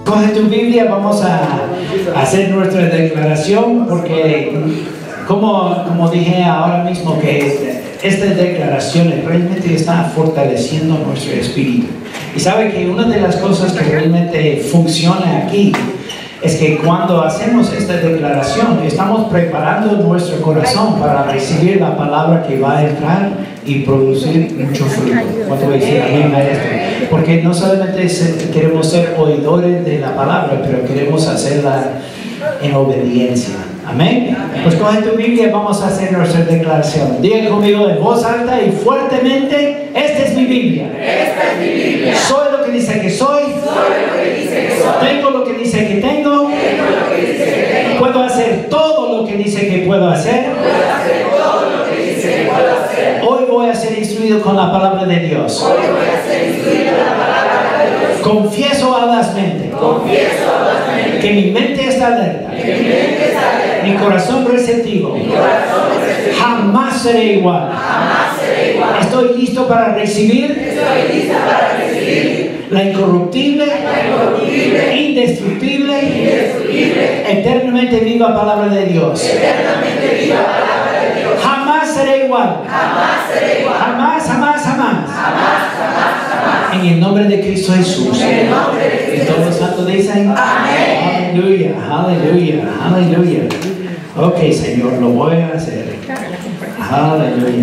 Coge tu Biblia, vamos a hacer nuestra declaración porque como dije ahora mismo que estas declaraciones realmente están fortaleciendo nuestro espíritu. Y sabe que una de las cosas que realmente funciona aquí es que cuando hacemos esta declaración estamos preparando nuestro corazón para recibir la palabra que va a entrar y producir mucho fruto. ¿Cuánto voy a decir amén a esto? Porque no solamente queremos ser oidores de la palabra, pero queremos hacerla en obediencia. Amén. Pues coge tu Biblia y vamos a hacer nuestra declaración. Diga conmigo en voz alta y fuertemente: esta es mi Biblia. Esta es mi Biblia. Soy lo que dice que soy. Soy lo que dice que soy. Tengo lo que dice que tengo. Tengo lo que dice que tengo. Puedo hacer todo lo que dice que puedo hacer. Puedo hacer todo lo que dice que puedo hacer. Hoy voy a ser instruido con la palabra de Dios. Hoy voy a ser instruido en la palabra de Dios. Confieso audazmente Confieso audazmente que mi mente está alerta. que mi mente está alerta. Mi corazón receptivo. Mi corazón receptivo. Jamás seré igual. Jamás seré igual. Estoy listo para recibir Estoy lista para recibir la incorruptible, indestructible, eternamente viva palabra de Dios. eternamente viva palabra de Dios. Jamás seré igual. Jamás seré igual. Jamás, jamás, jamás. Jamás. En el nombre de Cristo Jesús. En el nombre de Y Cristo. todos los santos dicen: Amén. Aleluya, aleluya, aleluya. Ok, Señor, lo voy a hacer. Aleluya.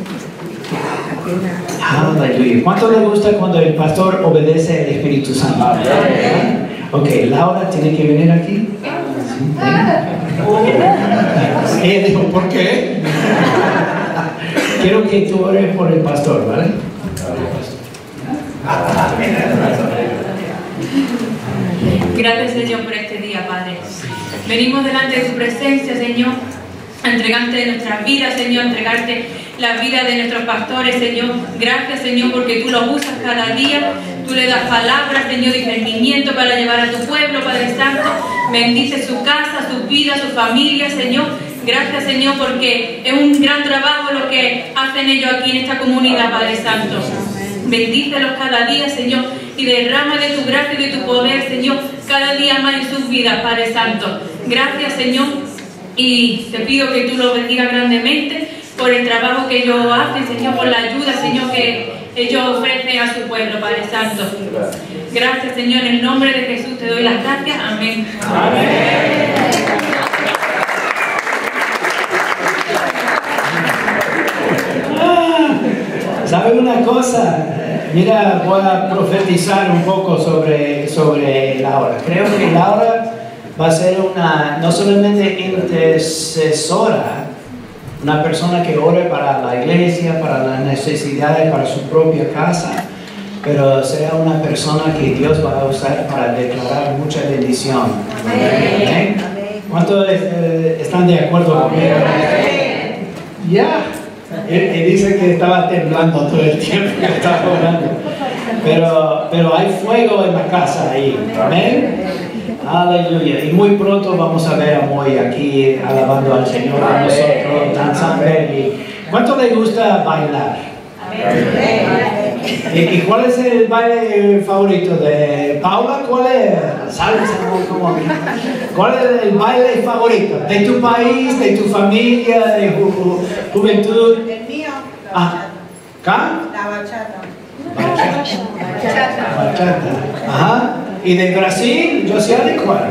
Aleluya. ¿Cuánto le gusta cuando el pastor obedece al Espíritu Santo? Ok, Laura tiene que venir aquí. Ella dijo: ¿por qué? Quiero que tú ores por el pastor, ¿vale? Gracias, Señor, por este día, Padre. Venimos delante de tu presencia, Señor, a entregarte nuestras vidas, Señor, a entregarte la vida de nuestros pastores, Señor. Gracias, Señor, porque tú los usas cada día. Tú le das palabras, Señor, discernimiento para llevar a tu pueblo, Padre Santo. Bendice su casa, su vida, su familia, Señor. Gracias, Señor, porque es un gran trabajo lo que hacen ellos aquí en esta comunidad, Padre Santo. Bendícelos cada día, Señor, y derrama de tu gracia y de tu poder, Señor, cada día más en sus vidas, Padre Santo. Gracias, Señor, y te pido que tú los bendigas grandemente por el trabajo que ellos hacen, Señor, por la ayuda, Señor, que ellos ofrecen a su pueblo, Padre Santo. Gracias, Señor, en el nombre de Jesús te doy las gracias. Amén. Amén. ¿Sabe una cosa? Mira, voy a profetizar un poco sobre Laura. Creo que Laura va a ser no solamente intercesora, una persona que ore para la iglesia, para las necesidades, para su propia casa, pero será una persona que Dios va a usar para declarar mucha bendición. Amén. ¿Cuántos están de acuerdo conmigo? Ya. Él dice que estaba temblando todo el tiempo que estaba orando. Pero hay fuego en la casa ahí. Amén. Aleluya. Y muy pronto vamos a ver a Moy aquí alabando al Señor con nosotros, danzando. ¿Cuánto le gusta bailar? ¿Y cuál es el baile favorito de Paula? ¿Cuál es? ¿Salsa? ¿Cuál es el baile favorito? ¿De tu país, de tu familia, de juventud? El mío, Ah, ¿acá? la bachata. Bachata. Ajá. ¿Y de Brasil? Yo sé de cuál.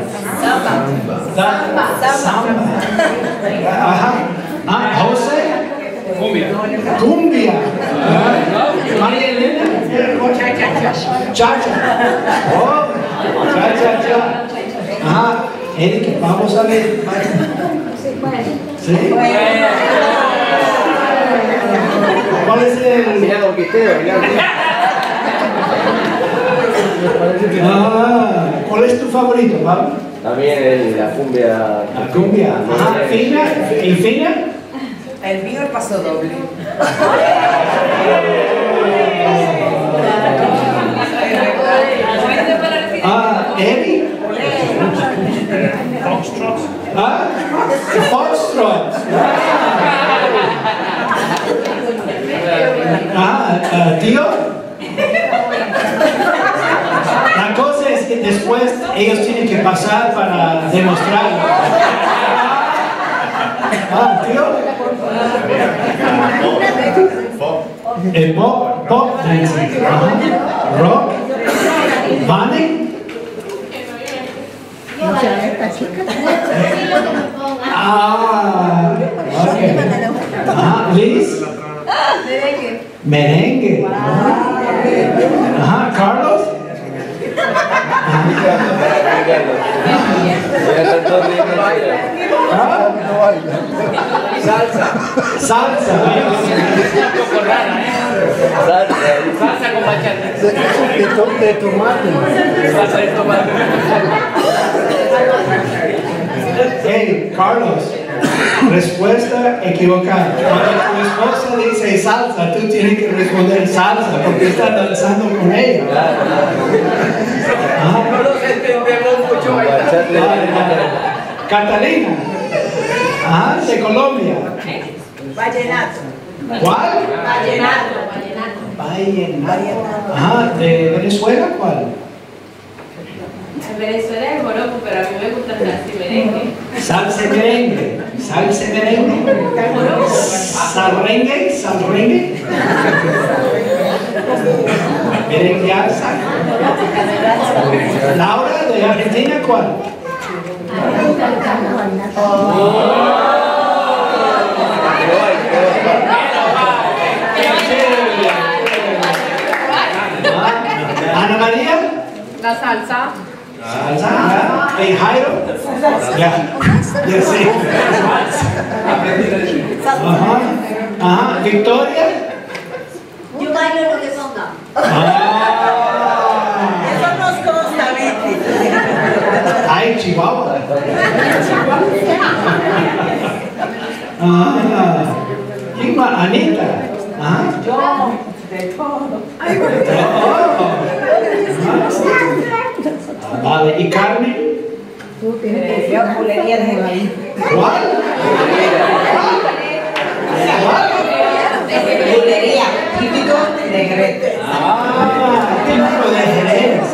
Samba. Ajá. Ah, José. Cumbia. María Elena. Chacha. Oh, cha. Ajá. Erika, vamos a ver. ¿Sí? ¿Cuál es el...? Mirá lo que ¿Cuál es tu favorito, Pablo? También la cumbia. La cumbia. Ajá. ¿Fina? ¿Y fina? El mío es paso doble. Eddie? Ah, Foxtrot. Tío. La cosa es que después ella pasar para demostrarlo. Tío. El pop dancing. Rock. Bunny. Ok. Liz. Merengue. Carlos. Salsa. Salsa. Salsa con bachata. De tomate. Salsa de tomate. Hey, Carlos. Respuesta equivocada. Cuando tu esposa dice salsa, tú tienes que responder salsa porque estás danzando con ella. No los entendemos mucho. Catalina. De Colombia. Vallenato. ¿Cuál? Vallenato. Vallenato. ¿De Venezuela cuál? En Venezuela es joropo, pero a mí me gusta salsa y merengue. Salsa y merengue. Salsa y merengue. Salrengue. Salrengue. Merenguearza. Laura de Argentina ¿cuál? Ana María. La salsa. Salsa. Hey, Jairo. Ya. Ya sé. Victoria. Yo bailo lo que ponga. Eso nos consta, Vicky. Ay, Chihuahua. Anita. Yo, de todo. Vale, ¿y Carmen? Yo, bulería de maíz. ¿Cuál? Bulería, típico de Jerez. Típico de Jerez.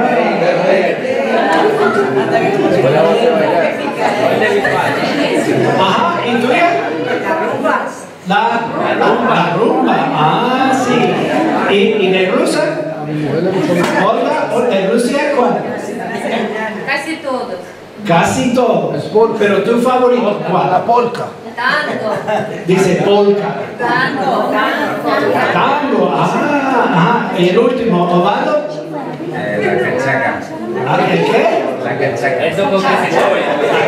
¿Y tuya? La rumba. Sí. ¿Y de Rusia? Olga, ¿de Rusia cuál? Casi todos. Casi todos. Pero tu favorito, ¿cuál? La polka. Tango. Dice polka. Tango. Tango. ¿Y el último, Osvaldo? La cachaca. ¿El qué? La cachaca. Eso con que se joven.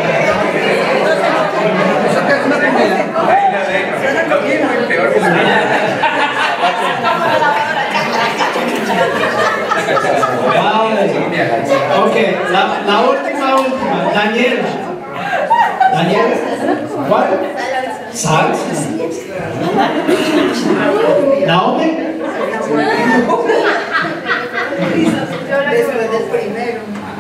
¿Eso qué es una comida? Lo mismo y peor que la Vale. Ok, la última. Daniela. ¿Cuál? Salsa. Naomi. Después del primero.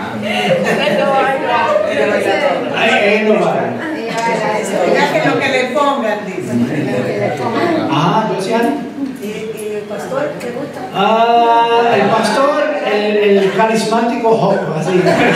Él no va. Ya que lo que le pongan, dice. Josiane. ¿Y el pastor te gusta? El pastor, el carismático Job, así.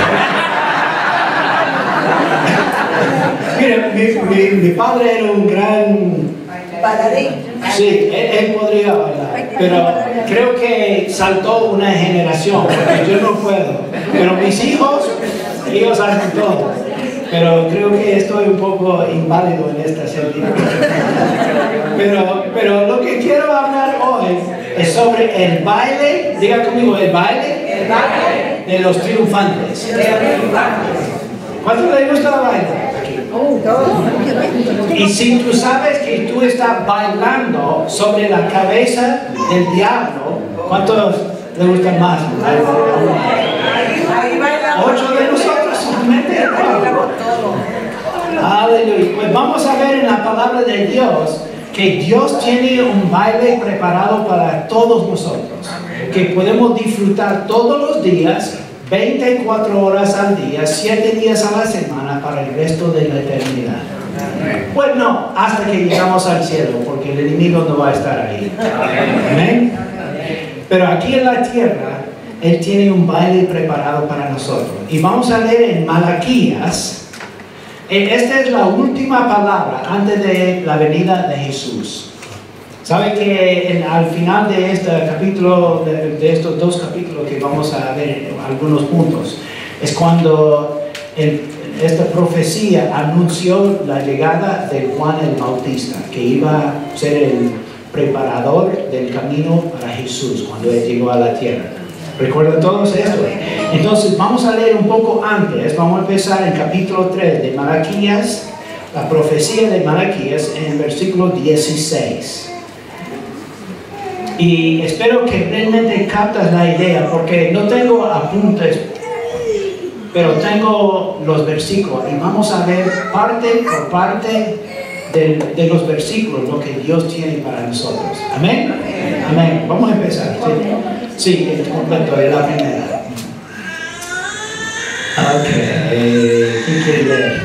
Mire, mi padre era un gran Bailarín. Sí, él podría bailar, pero creo que saltó una generación, porque yo no puedo. Pero mis hijos, ellos hacen todo. Pero creo que estoy un poco inválido en esta sentido. Pero lo que quiero hablar hoy es sobre el baile, diga conmigo, el baile de los triunfantes. ¿Cuánto le gusta el baile? Y si tú sabes que tú estás bailando sobre la cabeza del diablo, ¿cuántos le gustan más? 8 de nosotros solamente. Aleluya. Pues vamos a ver en la palabra de Dios que Dios tiene un baile preparado para todos nosotros, que podemos disfrutar todos los días, 24 horas al día, 7 días a la semana para el resto de la eternidad. Pues no, hasta que llegamos al cielo, porque el enemigo no va a estar ahí. Amén. Pero aquí en la tierra Él tiene un baile preparado para nosotros. Y vamos a leer en Malaquías. Esta es la última palabra antes de la venida de Jesús. ¿Sabe que al final de este capítulo, de estos dos capítulos que vamos a ver algunos puntos, es cuando esta profecía anunció la llegada de Juan el Bautista, que iba a ser el preparador del camino para Jesús cuando Él llegó a la tierra? ¿Recuerdan todos esto? Entonces vamos a leer un poco antes. Vamos a empezar en capítulo 3 de Malaquías, la profecía de Malaquías en el versículo 16. Y espero que realmente captas la idea, porque no tengo apuntes, pero tengo los versículos y vamos a ver parte por parte de los versículos lo que Dios tiene para nosotros. ¿Amén? Amén. Vamos a empezar. Sí, el completo de la primera. Ok. ¿Quién quiere leer?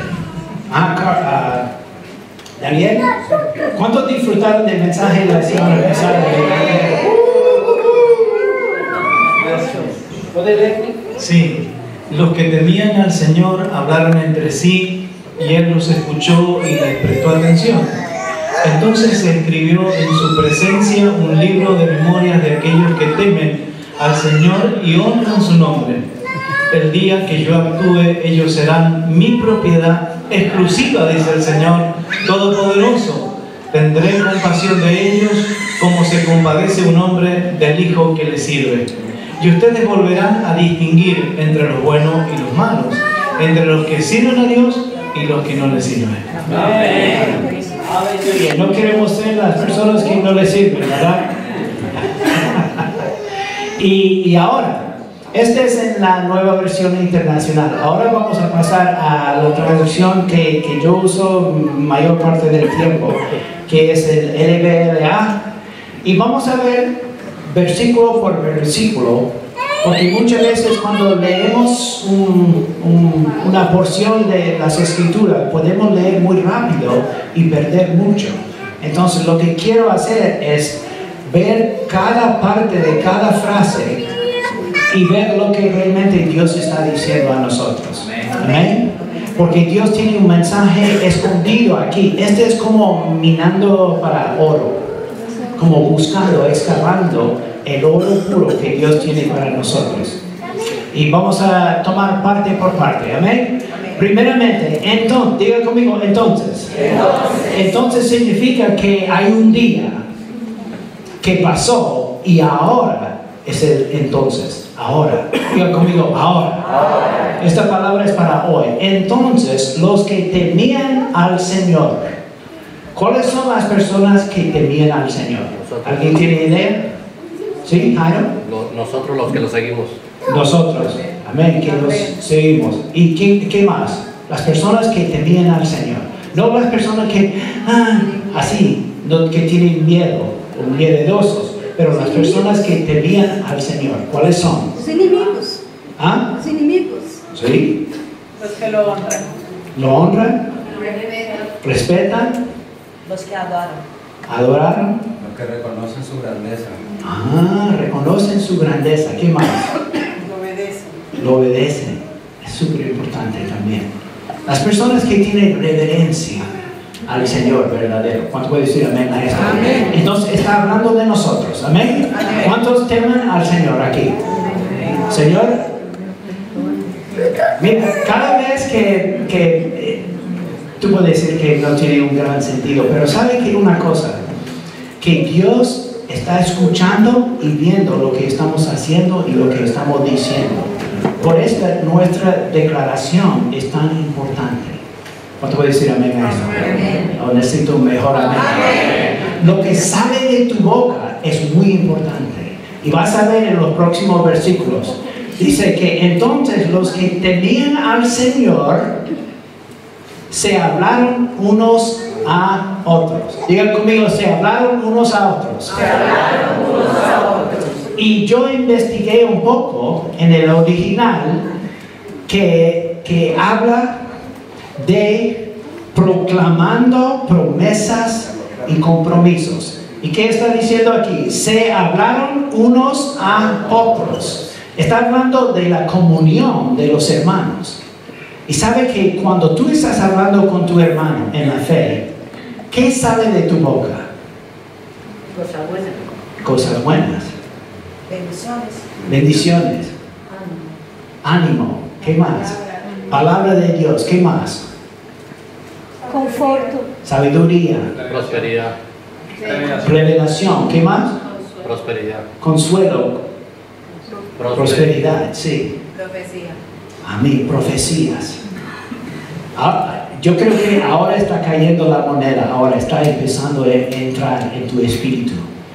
Daniel. ¿Cuántos disfrutaron del mensaje de la semana pasada? ¿Puede leer? Sí. Los que temían al Señor hablaron entre sí y Él los escuchó y les prestó atención. Entonces se escribió en su presencia un libro de memorias de aquellos que temen al Señor y honran su nombre. El día que yo actúe, ellos serán mi propiedad exclusiva, dice el Señor Todopoderoso. Tendré compasión de ellos como se compadece un hombre del hijo que le sirve. Y ustedes volverán a distinguir entre los buenos y los malos, entre los que sirven a Dios y los que no le sirven. Amén. No queremos ser las personas que no le sirven, ¿verdad? y ahora, esta es en la nueva versión internacional. Ahora vamos a pasar a la traducción que yo uso mayor parte del tiempo, que es el LBLA. Y vamos a ver versículo por versículo, porque muchas veces cuando leemos una porción de las escrituras podemos leer muy rápido y perder mucho. Entonces lo que quiero hacer es ver cada parte de cada frase y ver lo que realmente Dios está diciendo a nosotros. Amén. Porque Dios tiene un mensaje escondido aquí. Este es como minando para oro, como buscando, excavando el oro puro que Dios tiene para nosotros. Y vamos a tomar parte por parte. Amén. Primeramente, entonces, diga conmigo, entonces. Entonces significa que hay un día que pasó y ahora es el entonces. Ahora. Diga conmigo, ahora. Esta palabra es para hoy. Entonces, los que temían al Señor. ¿Cuáles son las personas que temían al Señor? ¿Alguien tiene idea? ¿Sí, Jairo? Nosotros los que lo seguimos. Nosotros, amén, que los seguimos. ¿Y qué más? Las personas que temían al Señor. No las personas que, así, que tienen miedo, o miedosos, pero las personas que temían al Señor. ¿Cuáles son? Los enemigos. ¿Ah? Los enemigos. ¿Sí? Los que lo honran. ¿Lo honran? ¿Respetan? Los que adoran. ¿Adoraron? Los que reconocen su grandeza. Reconocen su grandeza. ¿Qué más? Lo obedecen. Lo obedecen. Es súper importante también. Las personas que tienen reverencia al Señor verdadero. ¿Cuánto puede decir amén a esto? Amén. Entonces está hablando de nosotros. ¿Amén? Amén. ¿Cuántos temen al Señor aquí? Amén. Señor, mira, cada vez que tú puedes decir que no tiene un gran sentido, pero ¿sabe que una cosa? Que Dios está escuchando y viendo lo que estamos haciendo y lo que estamos diciendo. Por eso nuestra declaración es tan importante. ¿Cuánto puede decir amén a esto? ¿O necesito un mejor amén? Lo que sale de tu boca es muy importante. Y vas a ver en los próximos versículos. Dice que entonces los que temían al Señor se hablaron unos a otros. Digan conmigo, se hablaron unos a otros. Se hablaron unos a otros. Y yo investigué un poco en el original que habla de proclamando promesas y compromisos. ¿Y qué está diciendo aquí? Se hablaron unos a otros. Está hablando de la comunión de los hermanos. Y sabe que cuando tú estás hablando con tu hermano en la fe, ¿qué sale de tu boca? Cosa buena. Cosas buenas. Bendiciones. Bendiciones. Ánimo. ¿Qué más? Palabra de Dios. ¿Qué más? Conforto. Sabiduría. Prosperidad. Revelación. ¿Qué más? Prosperidad. Consuelo. Prosperidad. Sí. Profecía. Amén. Profecías. Yo creo que ahora está cayendo la moneda. Ahora está empezando a entrar en tu espíritu.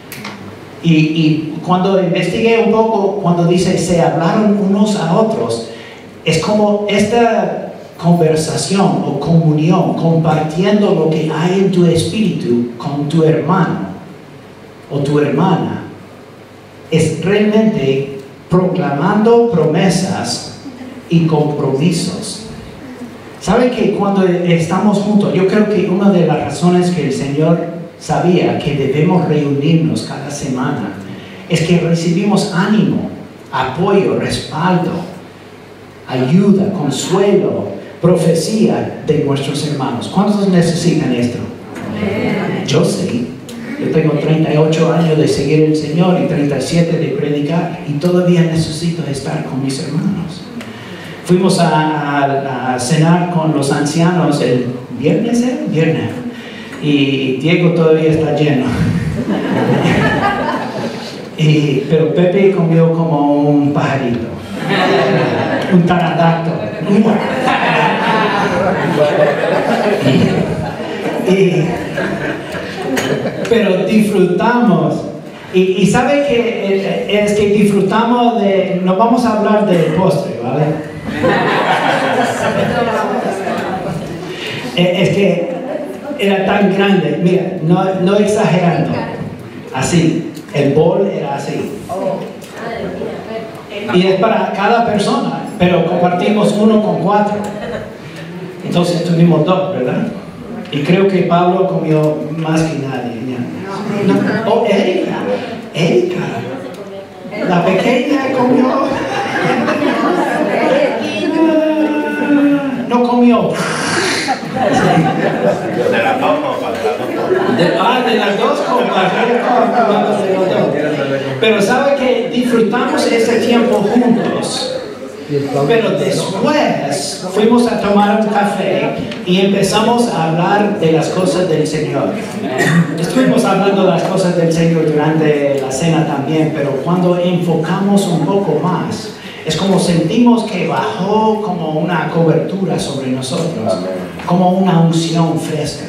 Y cuando investigué un poco, cuando dice se hablaron unos a otros, es como esta conversación o comunión, compartiendo lo que hay en tu espíritu con tu hermano o tu hermana, es realmente proclamando promesas y compromisos. ¿Sabe que cuando estamos juntos, yo creo que una de las razones que el Señor sabía que debemos reunirnos cada semana es que recibimos ánimo, apoyo, respaldo, ayuda, consuelo, profecía de nuestros hermanos? ¿Cuántos necesitan esto? Yo sí. Yo tengo 38 años de seguir al Señor y 37 de predicar y todavía necesito estar con mis hermanos. Fuimos a cenar con los ancianos el viernes, y Diego todavía está lleno. Pero Pepe comió como un pajarito, un pterodáctilo. Pero disfrutamos. Y sabe que es que disfrutamos de... No vamos a hablar del postre, ¿vale? Es que era tan grande. Mira, no exagerando. Así. El bol era así. Y es para cada persona. Pero compartimos 1 con 4. Entonces tuvimos 2, ¿verdad? Y creo que Pablo comió más que nadie. No. Oh, Erika. La pequeña comió. No comió. De las 2 copas. De las 2 copas. Pero sabe que disfrutamos ese tiempo juntos. Pero después fuimos a tomar un café y empezamos a hablar de las cosas del Señor. Estuvimos hablando de las cosas del Señor durante la cena también, pero cuando enfocamos un poco más, es como sentimos que bajó como una cobertura sobre nosotros, como una unción fresca.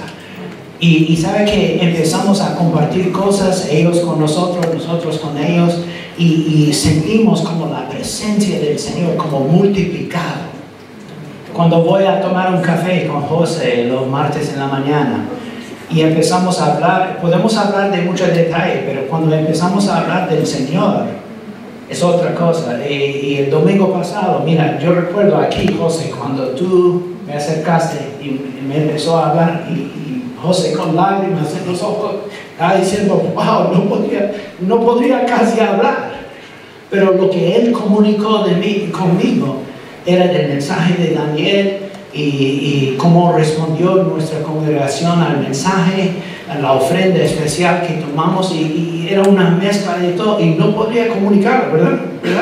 Y sabe que empezamos a compartir cosas, ellos con nosotros con ellos, y sentimos como la presencia del Señor como multiplicado. Cuando voy a tomar un café con José los martes en la mañana y empezamos a hablar, podemos hablar de muchos detalles, pero cuando empezamos a hablar del Señor es otra cosa. Y el domingo pasado, mira, yo recuerdo aquí, José, cuando tú me acercaste y me empezó a hablar y José con lágrimas en los ojos estaba diciendo, wow, no podría casi hablar. Pero lo que él comunicó conmigo era del mensaje de Daniel y cómo respondió nuestra congregación al mensaje, a la ofrenda especial que tomamos y era una mezcla de todo y no podría comunicarlo, ¿verdad?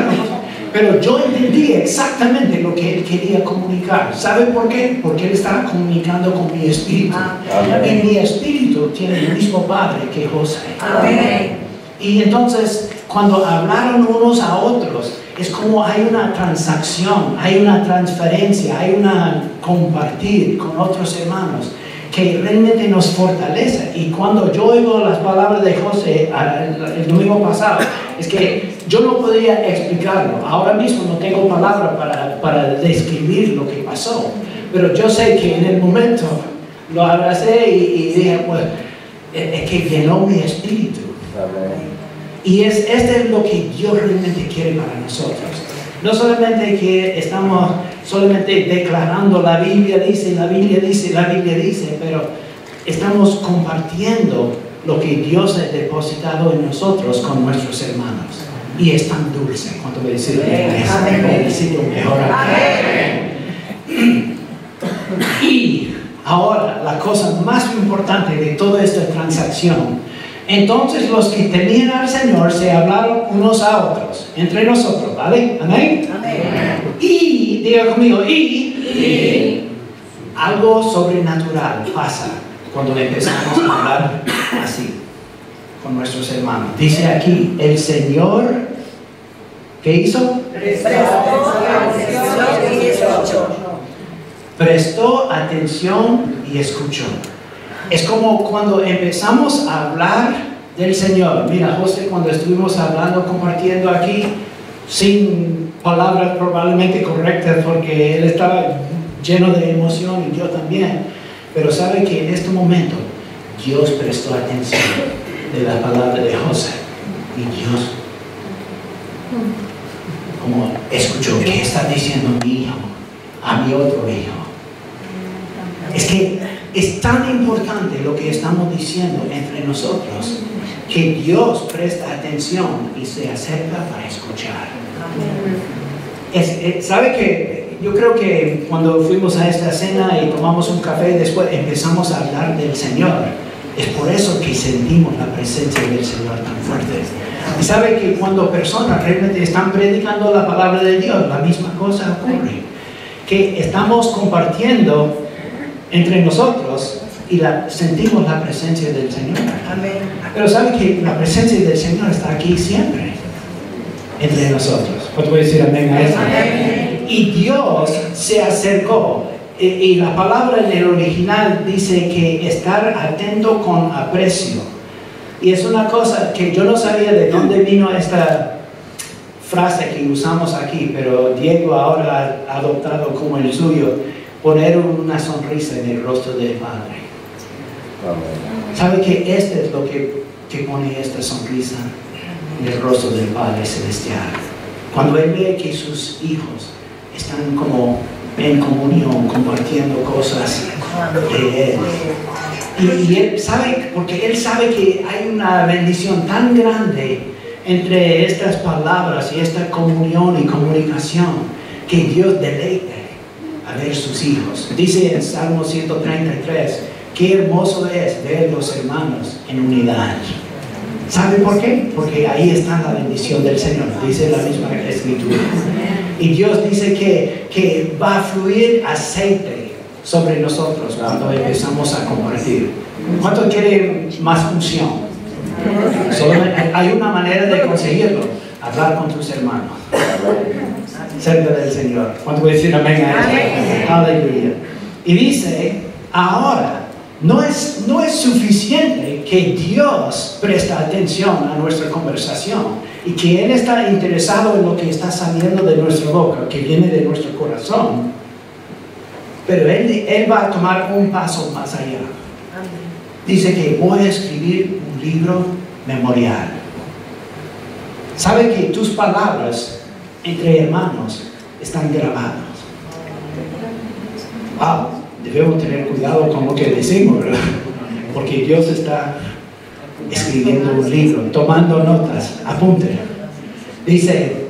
Pero yo entendí exactamente lo que él quería comunicar. ¿Sabe por qué? Porque él estaba comunicando con mi espíritu. Y mi espíritu tiene el mismo Padre que José. Amén. Y entonces, cuando hablaron unos a otros, es como hay una transacción, hay una transferencia, hay una compartir con otros hermanos que realmente nos fortalece. Y cuando yo oigo las palabras de José el domingo pasado, es que yo no podría explicarlo. Ahora mismo no tengo palabras para describir lo que pasó. Pero yo sé que en el momento lo abracé y dije, pues, es que llenó mi espíritu. Y este es lo que Dios realmente quiere para nosotros. No solamente que estamos solamente declarando la Biblia dice, pero estamos compartiendo lo que Dios ha depositado en nosotros con nuestros hermanos. Y es tan dulce. ¿Cuánto me dicen? Necesito mejorar. Y ahora, la cosa más importante de toda esta transacción. Entonces los que temían al Señor se hablaron unos a otros, entre nosotros, ¿vale? ¿Amén? Y, diga conmigo, y algo sobrenatural pasa cuando empezamos a hablar así con nuestros hermanos. Dice aquí, el Señor, ¿qué hizo? Prestó atención y escuchó. Es como cuando empezamos a hablar del Señor. Mira, José, cuando estuvimos hablando, compartiendo aquí, sin palabras probablemente correctas, porque él estaba lleno de emoción y yo también. Pero sabe que en este momento Dios prestó atención de la palabra de José. Y Dios, como escuchó, ¿qué está diciendo mi hijo a mi otro hijo? Es que es tan importante lo que estamos diciendo entre nosotros, que Dios presta atención y se acerca para escuchar. ¿Sabe que yo creo que cuando fuimos a esta cena y tomamos un café, después empezamos a hablar del Señor? Es por eso que sentimos la presencia del Señor tan fuerte. Y sabe que cuando personas realmente están predicando la palabra de Dios, la misma cosa ocurre. Que estamos compartiendo entre nosotros y sentimos la presencia del Señor. Amén. Pero sabe que la presencia del Señor está aquí siempre entre nosotros. ¿Puedo decir amén a eso? Amén. Y Dios se acercó. Y la palabra en el original dice que estar atento con aprecio. Y es una cosa que yo no sabía de dónde vino esta frase que usamos aquí, pero Diego ahora ha adoptado como el suyo, poner una sonrisa en el rostro del Padre. ¿Sabe que este es lo que pone esta sonrisa en el rostro del Padre Celestial? Cuando Él ve que sus hijos están como en comunión, compartiendo cosas de Él. Y Él sabe, porque Él sabe que hay una bendición tan grande entre estas palabras y esta comunión y comunicación, que Dios deleite a ver sus hijos. Dice en Salmo 133, qué hermoso es ver los hermanos en unidad. ¿Sabe por qué? Porque ahí está la bendición del Señor, dice la misma Escritura. Y Dios dice que va a fluir aceite sobre nosotros cuando empezamos a compartir. ¿Cuánto quiere más unción? Hay una manera de conseguirlo: hablar con tus hermanos cerca del Señor. ¿Cuánto voy a decir amén a esto? Aleluya. Y dice, ahora, no es suficiente que Dios presta atención a nuestra conversación y que Él está interesado en lo que está saliendo de nuestra boca, que viene de nuestro corazón, pero Él va a tomar un paso más allá. Dice que voy a escribir un libro memorial. ¿Sabe que tus palabras entre hermanos están grabadas? Wow, debemos tener cuidado con lo que decimos, ¿verdad? Porque Dios está escribiendo un libro, tomando notas, apunte. Dice,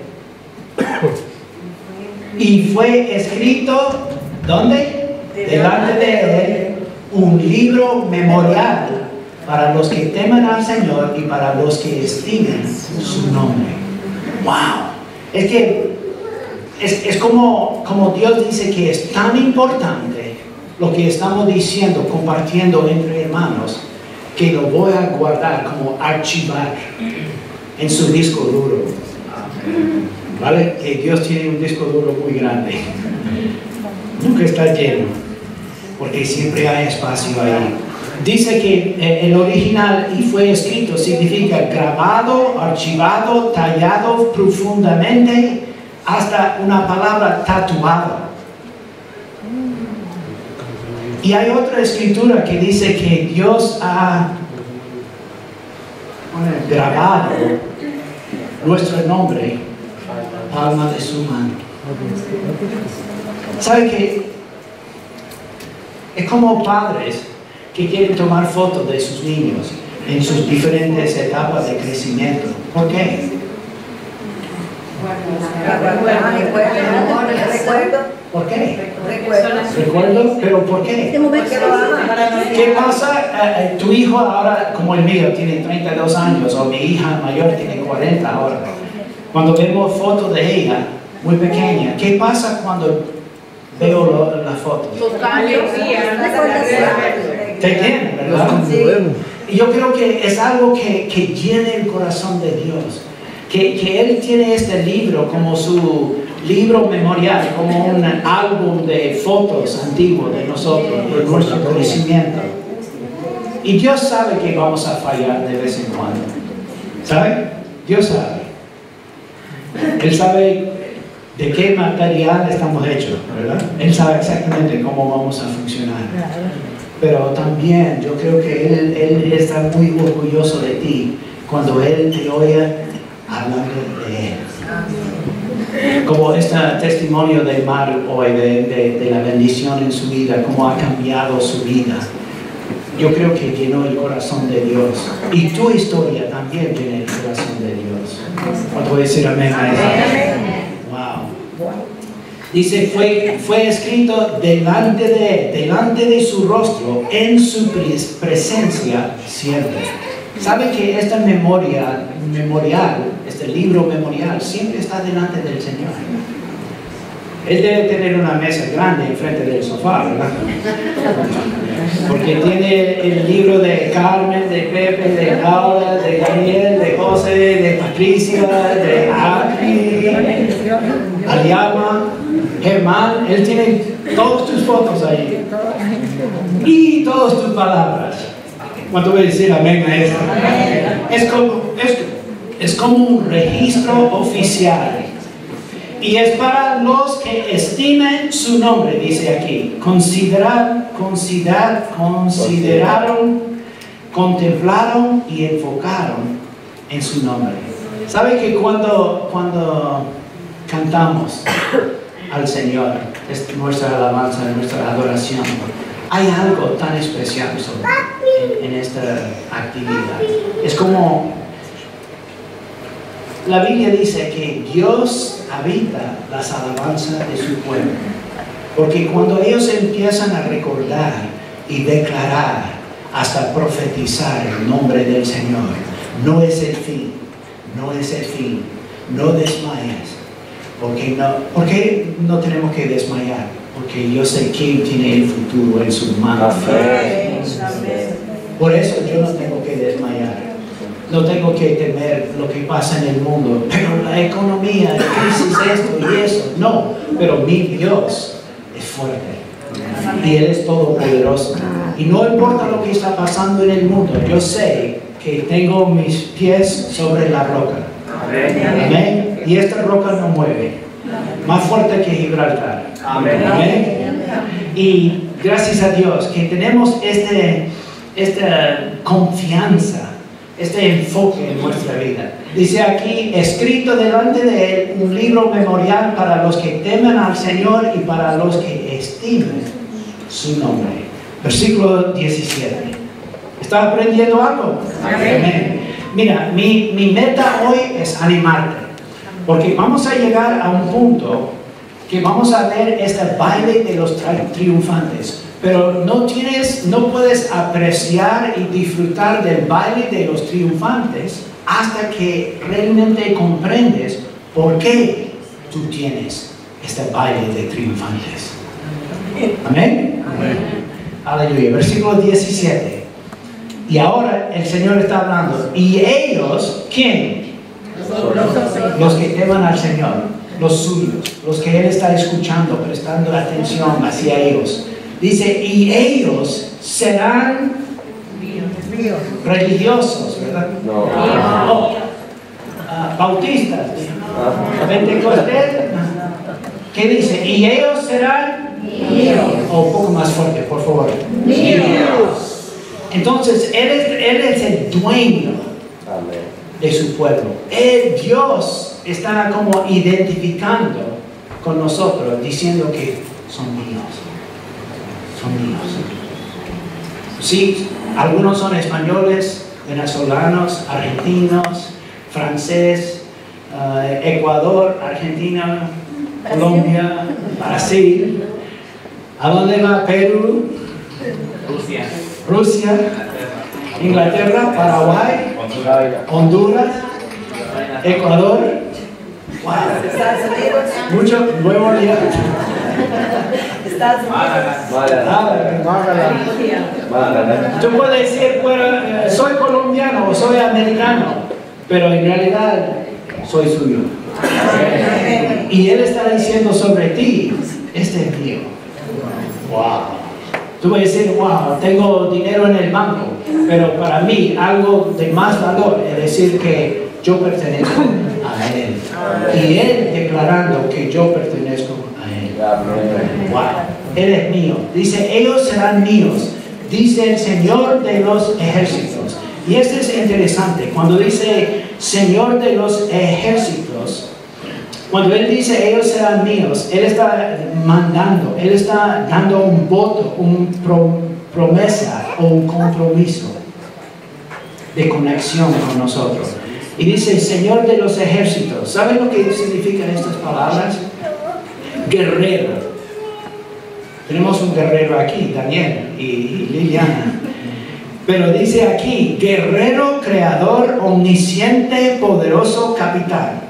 y fue escrito, ¿dónde? Delante de Él, un libro memorial para los que teman al Señor y para los que estimen su nombre. ¡Wow! Es que es como Dios dice que es tan importante lo que estamos diciendo, compartiendo entre hermanos, que lo voy a guardar, como archivar en su disco duro. ¿Vale? Que Dios tiene un disco duro muy grande. Nunca está lleno, porque siempre hay espacio ahí. Dice que el original y fue escrito significa grabado, archivado, tallado profundamente, hasta una palabra tatuado. Y hay otra escritura que dice que Dios ha grabado nuestro nombre en la palma de su mano. ¿Sabe qué? Es como padres que quieren tomar fotos de sus niños en sus diferentes etapas de crecimiento. ¿Por qué? Recuerdo. ¿Por qué? Recuerdo. Recuerdo, pero ¿por qué? ¿Qué pasa? Tu hijo ahora, como el mío, tiene 32 años, o mi hija mayor tiene 40 ahora. Cuando vemos fotos de ella, muy pequeña, ¿qué pasa cuando veo las fotos? Los cambios, Te tienen, ¿verdad? Y yo creo que es algo que llena el corazón de Dios. Que Él tiene este libro como su libro memorial, como un álbum de fotos antiguos de nosotros, de nuestro conocimiento. Y Dios sabe que vamos a fallar de vez en cuando. ¿Sabe? Dios sabe. Él sabe de qué material estamos hechos, ¿verdad? Él sabe exactamente cómo vamos a funcionar. Pero también yo creo que Él está muy orgulloso de ti cuando Él te oye hablando de Él. Como este testimonio de Mar hoy, de la bendición en su vida, cómo ha cambiado su vida. Yo creo que llenó el corazón de Dios. Y tu historia también llena el corazón de Dios. ¿Cuánto voy a decir amén a eso? Wow. Dice, fue escrito delante de su rostro, en su presencia siempre. ¿Sabe que esta memorial, este libro memorial, siempre está delante del Señor? Él debe tener una mesa grande enfrente del sofá, ¿verdad? Porque tiene el libro de Carmen, de Pepe, de Laura, de Daniel, de José, de Patricia, de Aki, Aliama, Germán. Él tiene todas tus fotos ahí. Y todas tus palabras. ¿Cuánto voy a decir amén a esto? Es como un registro oficial. Y es para los que estimen su nombre, dice aquí. Consideraron, contemplaron y enfocaron en su nombre. ¿Sabe que cuando cantamos al Señor, es nuestra alabanza, nuestra adoración, hay algo tan especial en esta actividad? Es como la Biblia dice que Dios habita las alabanzas de su pueblo. Porque cuando ellos empiezan a recordar y declarar, hasta profetizar el nombre del Señor, no es el fin, no es el fin, no desmayes. ¿Por qué no tenemos que desmayar? Porque yo sé quién tiene el futuro en sus manos. Por eso yo no tengo que desmayar. No tengo que temer lo que pasa en el mundo, pero la economía, la crisis, esto y eso. No, pero mi Dios es fuerte y Él es todopoderoso. Y no importa lo que está pasando en el mundo, yo sé que tengo mis pies sobre la roca. Amén. Y esta roca no mueve. Más fuerte que Gibraltar. Amén. Y gracias a Dios que tenemos esta confianza, este enfoque en nuestra vida. Dice aquí, escrito delante de Él un libro memorial para los que temen al Señor y para los que estimen su nombre. Versículo 17. ¿Está aprendiendo algo? Amén. Mira, mi meta hoy es animarte, porque vamos a llegar a un punto que vamos a ver este baile de los triunfantes. Pero no puedes apreciar y disfrutar del baile de los triunfantes hasta que realmente comprendes por qué tú tienes este baile de triunfantes. Amén. Aleluya. Versículo 17. Y ahora el Señor está hablando. Y ellos, ¿quién? Los que teman al Señor, los suyos, los que Él está escuchando, prestando atención hacia ellos. Dice, y ellos serán religiosos, ¿verdad? No. Bautistas, pentecostés. ¿Qué dice? Y ellos serán un poco más fuerte, por favor. Entonces, Él es el dueño de su pueblo. Dios está como identificando con nosotros, diciendo que son míos. Son míos. Sí, algunos son españoles, venezolanos, argentinos, francés, Ecuador, Argentina, Colombia, Brasil. ¿A dónde va Perú? Rusia, Inglaterra, Paraguay, Honduras, Ecuador. Wow. Estados Unidos. Mucho Nuevo León. Estados Unidos. Tú puedes decir, bueno, soy colombiano o soy americano, pero en realidad soy suyo. Y Él está diciendo sobre ti, este es mío. Wow. Tú puedes decir, wow, tengo dinero en el banco, pero para mí algo de más valor es decir que yo pertenezco a Él. Y Él declarando que yo pertenezco a Él. Wow. Él es mío. Dice, ellos serán míos. Dice el Señor de los ejércitos. Y esto es interesante. Cuando dice Señor de los ejércitos, cuando Él dice ellos serán míos, Él está mandando, Él está dando un voto, una promesa o un compromiso de conexión con nosotros. Y dice Señor de los ejércitos. ¿Saben lo que significan estas palabras? Guerrero. Tenemos un guerrero aquí, Daniel y Liliana. Pero dice aquí, guerrero, creador, omnisciente, poderoso, capitán.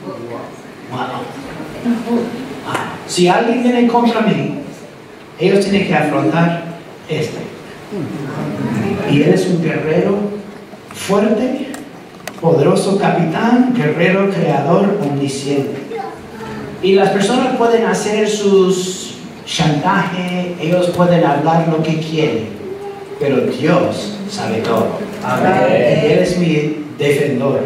Wow. Si alguien viene contra mí, ellos tienen que afrontar este. Y Él es un guerrero fuerte, poderoso capitán, guerrero, creador, omnisciente. Y las personas pueden hacer sus chantaje, ellos pueden hablar lo que quieren, pero Dios sabe todo. Amén. Él es mi defensor.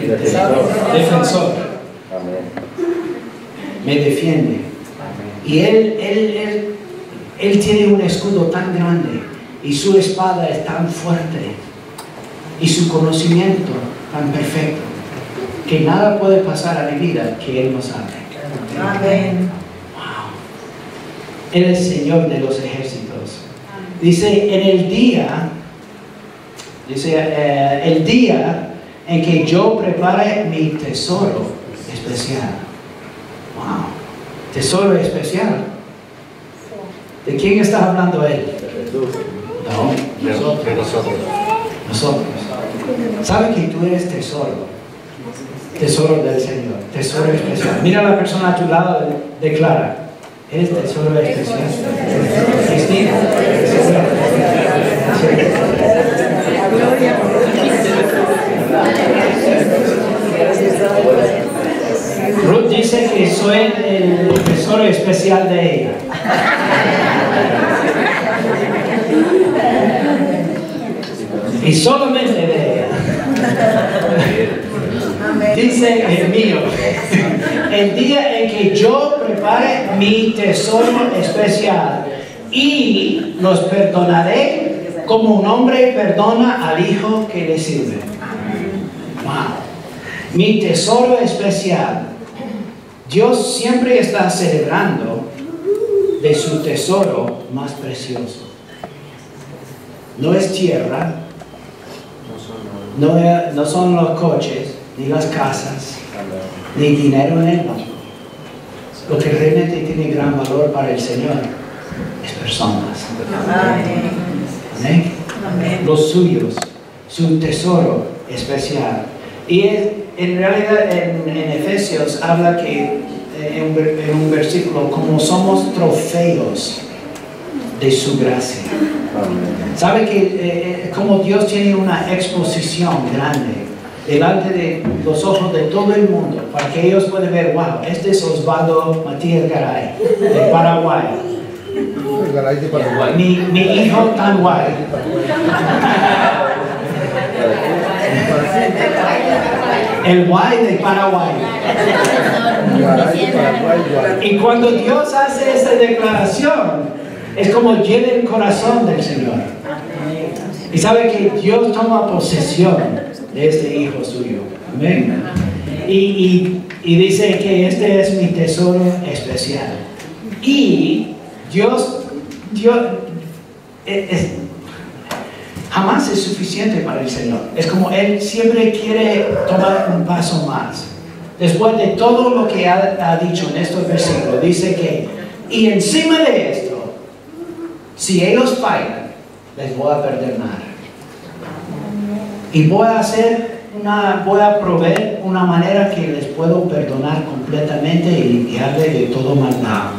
Me defiende. Y él tiene un escudo tan grande y su espada es tan fuerte y su conocimiento tan perfecto que nada puede pasar a mi vida que Él no sabe. Amén. Wow. Él es el Señor de los ejércitos. Dice, en el día en que yo prepare mi tesoro especial. Wow. Tesoro especial. ¿De quién está hablando Él? No, nosotros. ¿Sabe que tú eres tesoro? Tesoro del Señor, tesoro especial. Mira a la persona a tu lado, declara, eres tesoro especial. Cristina. Ruth dice que soy el tesoro especial de ella. Y solamente de ella. Dice el mío. El día en que yo prepare mi tesoro especial y los perdonaré como un hombre perdona al hijo que le sirve. Wow. Mi tesoro especial. Dios siempre está celebrando de su tesoro más precioso. No es tierra, no son los coches, ni las casas, ni dinero en el banco. Lo que realmente tiene gran valor para el Señor es personas. Amén. Amén. Los suyos, su tesoro especial. Y en realidad en Efesios habla que en un versículo como somos trofeos de su gracia. ¿Sabe que como Dios tiene una exposición grande delante de los ojos de todo el mundo para que ellos puedan ver, wow, este es Osvaldo Matías Garay de Paraguay. Mi hijo tan guay. El guay de Paraguay. Y cuando Dios hace esta declaración, es como llena el corazón del Señor. Y sabe que Dios toma posesión de este hijo suyo. Amén. Y dice que este es mi tesoro especial. Y Dios jamás es suficiente para el Señor. Es como Él siempre quiere tomar un paso más. después de todo lo que ha dicho en estos versículos, dice que, y encima de esto, si ellos fallan, les voy a perdonar. Y voy a proveer una manera que les puedo perdonar completamente y limpiarle de todo maldad.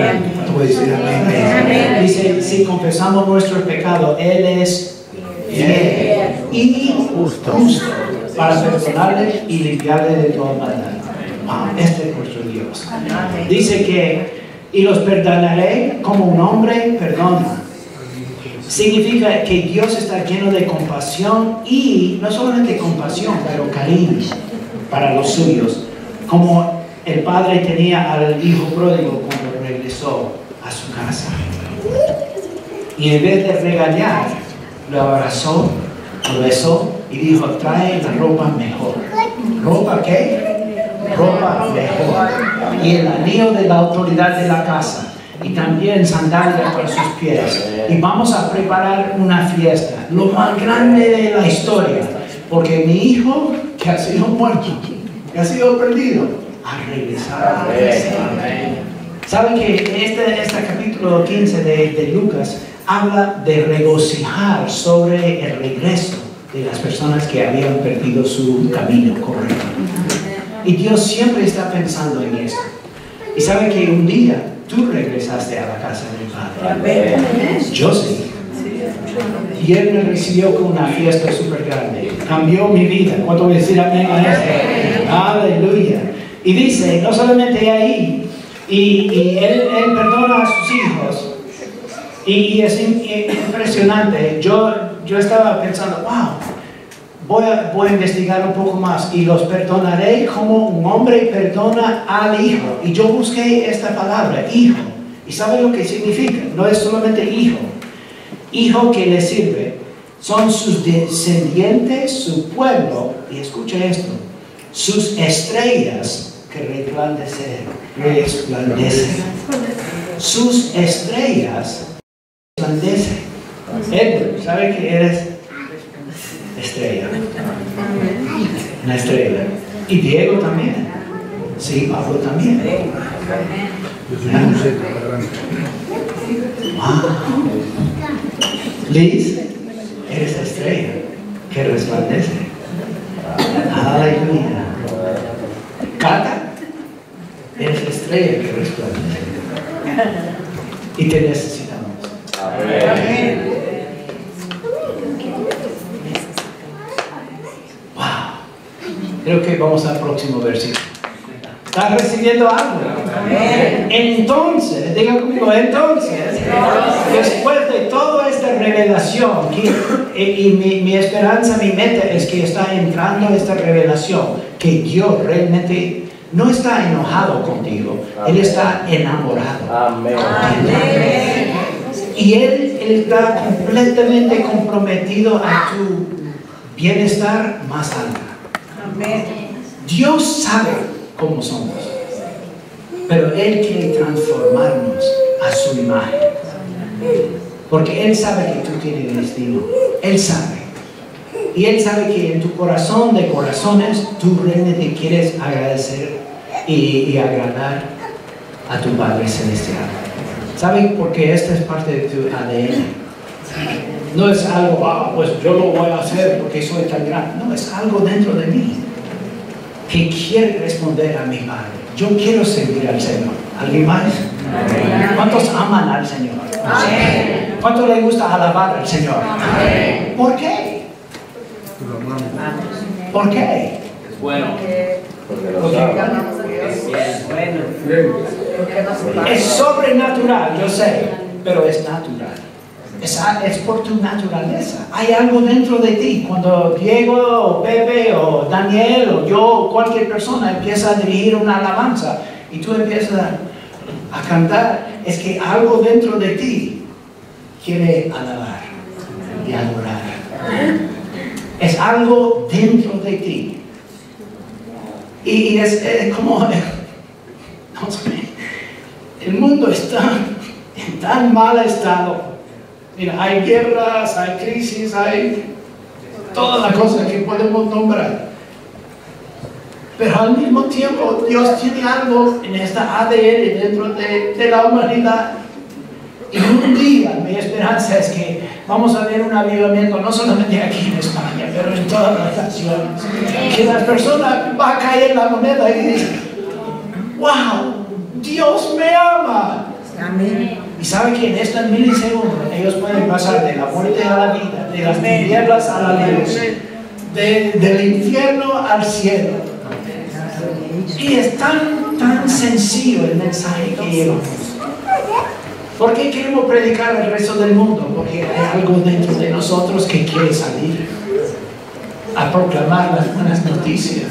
Dice, si confesamos nuestro pecado, Él es fiel y justo para perdonarle y limpiarle de toda maldad. Wow, este es nuestro Dios. Dice que, y los perdonaré como un hombre perdona. Significa que Dios está lleno de compasión y no solamente compasión, pero cariño para los suyos. Como el padre tenía al hijo pródigo cuando regresó a su casa. Y en vez de regañar, lo abrazó, lo besó y dijo, trae la ropa mejor. ¿Ropa qué? Ropa mejor. Y el anillo de la autoridad de la casa. Y también sandalias para sus pies. Y vamos a preparar una fiesta, lo más grande de la historia, porque mi hijo, que ha sido muerto, que ha sido perdido, ha regresado a casa. ¿Saben que este capítulo 15 de Lucas habla de regocijar sobre el regreso de las personas que habían perdido su camino correcto? Y Dios siempre está pensando en eso. Y saben que un día tú regresaste a la casa del Padre. Yo sí. Y Él me recibió con una fiesta súper grande. Cambió mi vida. ¿Cuánto voy a decir amén a esto? Aleluya. Y dice, no solamente ahí, y él perdona a sus hijos. Y es impresionante. Yo estaba pensando, wow, voy a investigar un poco más y los perdonaré como un hombre perdona al hijo. Y yo busqué esta palabra, hijo. ¿Y sabe lo que significa? No es solamente hijo. Hijo que le sirve. Son sus descendientes, su pueblo. Y escucha esto. Sus estrellas que resplandecen. Sus estrellas resplandecen. Edward, ¿sabe que eres? Estrella. Una estrella. Y Diego también. Sí, Pablo también. Wow. Liz, eres estrella que resplandece. Aleluya. Cata, eres estrella que resplandece. Y te necesitamos. Amén. Creo que vamos al próximo versículo. ¿Estás recibiendo algo? Entonces, diga conmigo, entonces, después de toda esta revelación, y mi esperanza, mi meta es que está entrando esta revelación, que Dios realmente no está enojado contigo, Él está enamorado. Amén. Y Él está completamente comprometido a tu bienestar más alto. Dios sabe cómo somos, pero Él quiere transformarnos a su imagen, porque Él sabe que tú tienes destino. Él sabe, y Él sabe que en tu corazón de corazones tú realmente quieres agradecer y agradar a tu Padre Celestial. ¿Sabe? Porque esta es parte de tu ADN. No es algo, pues yo lo voy a hacer porque soy tan grande. No, es algo dentro de mí que quiere responder a mi Padre. Yo quiero servir al Señor. ¿Alguien más? Amén. ¿Cuántos aman al Señor? Amén. ¿Cuánto le gusta alabar al Señor? Amén. ¿Por qué? ¿Por qué? Es bueno. Es sobrenatural, yo sé, pero es natural. Es por tu naturaleza. Hay algo dentro de ti. Cuando Diego o Pepe o Daniel o yo, cualquier persona empieza a dirigir una alabanza y tú empiezas a cantar, es que algo dentro de ti quiere alabar y adorar. Es algo dentro de ti. Y es como, no sé, el mundo está en tan mal estado. Mira, hay guerras, hay crisis, hay todas las cosas que podemos nombrar. Pero al mismo tiempo, Dios tiene algo en esta ADN dentro de la humanidad. Y un día mi esperanza es que vamos a ver un avivamiento, no solamente aquí en España, pero en todas las naciones. Que las personas van a caer en la moneda y dicen, wow, Dios me ama. Amén. Y sabe que en estos milisegundos ellos pueden pasar de la muerte a la vida, de las tinieblas a la luz, del infierno al cielo. Y es tan sencillo el mensaje que llevamos. ¿Por qué queremos predicar al resto del mundo? Porque hay algo dentro de nosotros que quiere salir a proclamar las buenas noticias.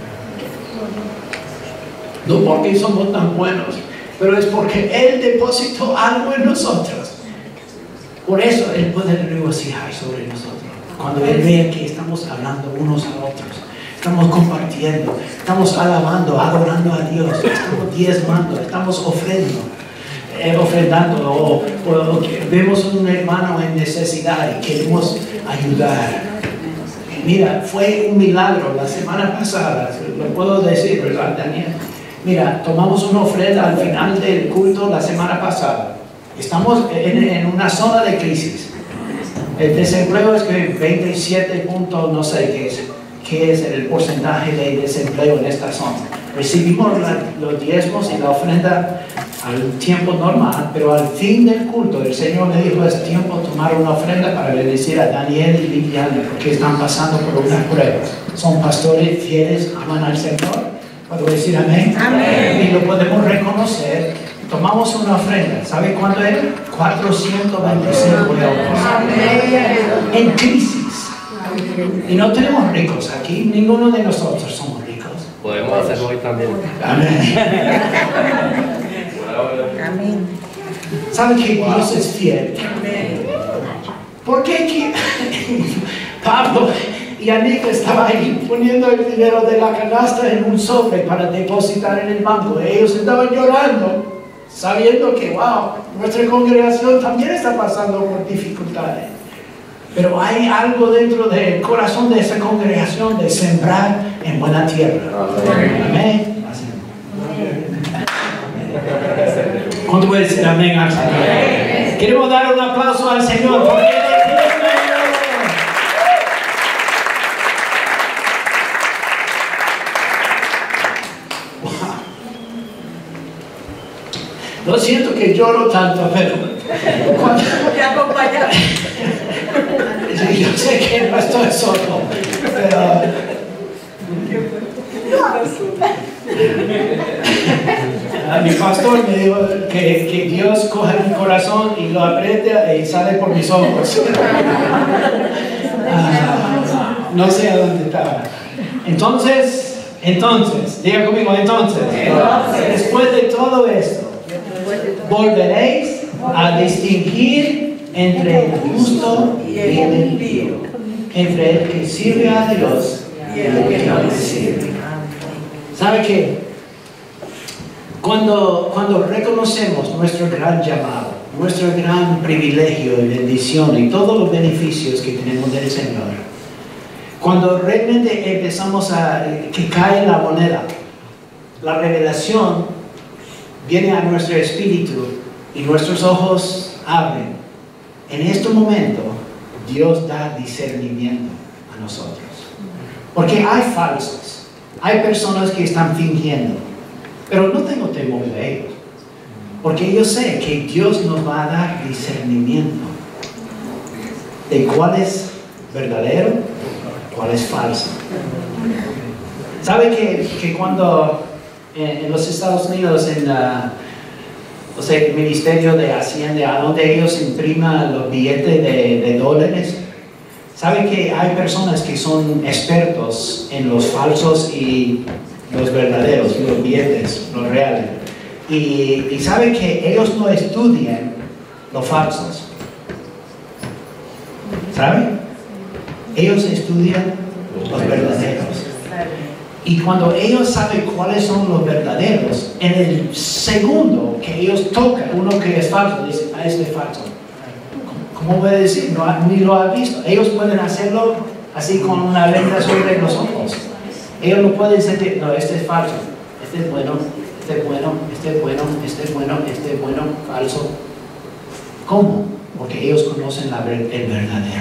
No porque somos tan buenos, pero es porque Él depositó algo en nosotros. Por eso Él puede regocijar sobre nosotros. Cuando Él ve que estamos hablando unos a otros, estamos compartiendo, estamos alabando, adorando a Dios, estamos diezmando, estamos ofrendando o vemos a un hermano en necesidad y queremos ayudar. Mira, fue un milagro la semana pasada, lo puedo decir, ¿verdad, Daniel? Mira, tomamos una ofrenda al final del culto la semana pasada. Estamos en una zona de crisis. El desempleo es que 27 puntos, no sé qué es el porcentaje de desempleo en esta zona. Recibimos los diezmos y la ofrenda al tiempo normal, pero al fin del culto el Señor me dijo, es tiempo de tomar una ofrenda para bendecir a Daniel y Liliana, porque están pasando por unas pruebas. Son pastores fieles, aman al Señor. ¿Puedo decir amén? Amén. Y lo podemos reconocer. Tomamos una ofrenda. ¿Sabe cuánto era? 425 euros. Amén. En crisis. Y no tenemos ricos aquí. Ninguno de nosotros somos ricos. Podemos hacerlo hoy también. Amén. Amén. ¿Sabe que Dios es fiel? ¿Por qué Pablo y Anita estaban ahí poniendo el dinero de la canasta en un sobre para depositar en el banco? Ellos estaban llorando, sabiendo que, wow, nuestra congregación también está pasando por dificultades. Pero hay algo dentro del corazón de esa congregación de sembrar en buena tierra. Amén. ¿Cuánto puede decir amén al Señor? Queremos dar un aplauso al Señor porque Él es Lo siento que lloro tanto, pero cuando Te acompañamos. yo sé que no estoy solo, pero mi pastor me dijo que Dios coge mi corazón y lo aprieta y sale por mis ojos. No sé a dónde estaba. Entonces, diga conmigo, entonces, después de todo esto, volveréis a distinguir entre el justo y el impío, entre el que sirve a Dios y el que no le sirve. ¿Sabe qué? Cuando reconocemos nuestro gran llamado, nuestro gran privilegio y bendición y todos los beneficios que tenemos del Señor, cuando realmente empezamos que cae la moneda, la revelación viene a nuestro espíritu y nuestros ojos abren. En este momento, Dios da discernimiento a nosotros. Porque hay falsos, hay personas que están fingiendo, pero no tengo temor de ellos. Porque yo sé que Dios nos va a dar discernimiento de cuál es verdadero, cuál es falso. ¿Sabe que cuando en los Estados Unidos, en el Ministerio de Hacienda, donde ellos impriman los billetes de dólares, ¿sabe que hay personas que son expertos en los falsos y los verdaderos, los billetes, los reales? Y sabe que ellos no estudian los falsos. ¿Sabe? Ellos estudian los verdaderos. Y cuando ellos saben cuáles son los verdaderos, en el segundo que ellos tocan uno que es falso, dicen, este es falso. ¿Cómo puede decir? No, ni lo ha visto. Ellos pueden hacerlo así con una venda sobre los ojos. Ellos no pueden sentir, no, este es falso, este es bueno, este es bueno, este es bueno, este es bueno, este es bueno, falso. ¿Cómo? Porque ellos conocen el verdadero.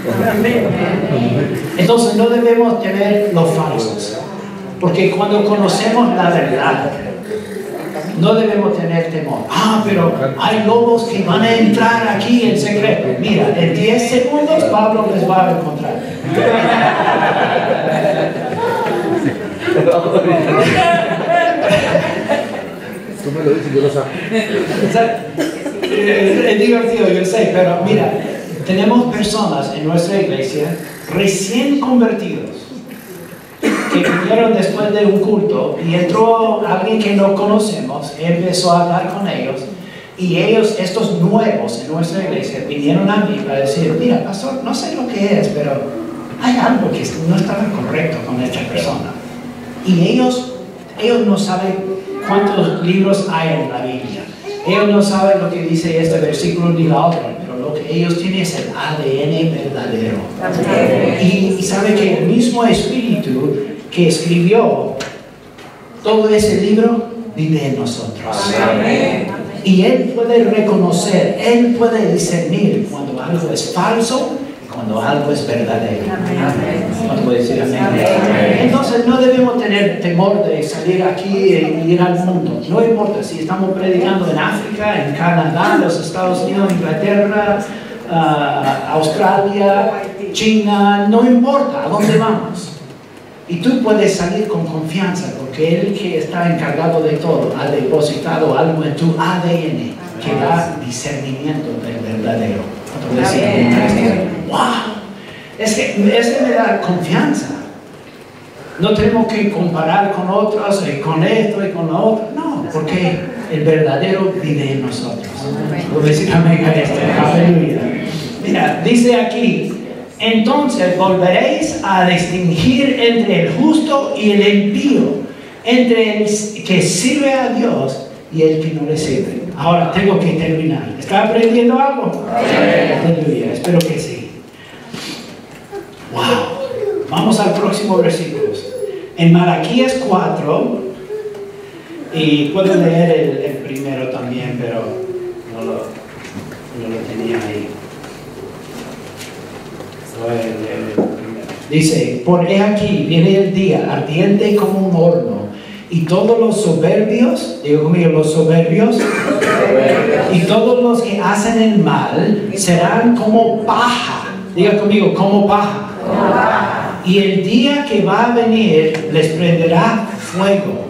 Entonces no debemos tener los falsos. Porque cuando conocemos la verdad, no debemos tener temor. Ah, pero hay lobos que van a entrar aquí en secreto. Mira, en 10 segundos Pablo les va a encontrar. Tú me lo dices, yo lo saco. Es divertido, yo sé, pero mira, tenemos personas en nuestra iglesia recién convertidos que vinieron después de un culto y entró alguien que no conocemos, empezó a hablar con ellos y ellos, estos nuevos en nuestra iglesia, vinieron a mí para decir, mira, pastor, no sé lo que es, pero hay algo que no estaba correcto con esta persona. Y ellos no saben cuántos libros hay en la Biblia. Ellos no saben lo que dice este versículo ni la otra, pero lo que ellos tienen es el ADN verdadero. Y sabe que el mismo Espíritu que escribió todo ese libro vive en nosotros. Y Él puede reconocer, Él puede discernir cuando algo es falso y cuando algo es verdadero. ¿Cuánto puede decir amén? Entonces no debemos tener temor de salir aquí y ir al mundo. No importa si estamos predicando en África, en Canadá, los Estados Unidos, Inglaterra, Australia, China, no importa a dónde vamos. Y tú puedes salir con confianza porque Él que está encargado de todo ha depositado algo en tu ADN que da discernimiento del verdadero. ¡Wow! Es que me da confianza. No tenemos que comparar con otros y con esto y con lo otro. No, porque el verdadero vive en nosotros. Puedo decir amén a esto. Aleluya. Mira, dice aquí, entonces volveréis a distinguir entre el justo y el impío, entre el que sirve a Dios y el que no le sirve. Ahora tengo que terminar. ¿Está aprendiendo algo? Aleluya, espero que sí. Wow. Vamos al próximo versículo. En Malaquías 4, y puedo leer el primero también, pero no lo tenía ahí. Dice, por he aquí viene el día ardiente como un horno y todos los soberbios, digo conmigo los soberbios, y todos los que hacen el mal serán como paja, diga conmigo como paja, y el día que va a venir les prenderá fuego.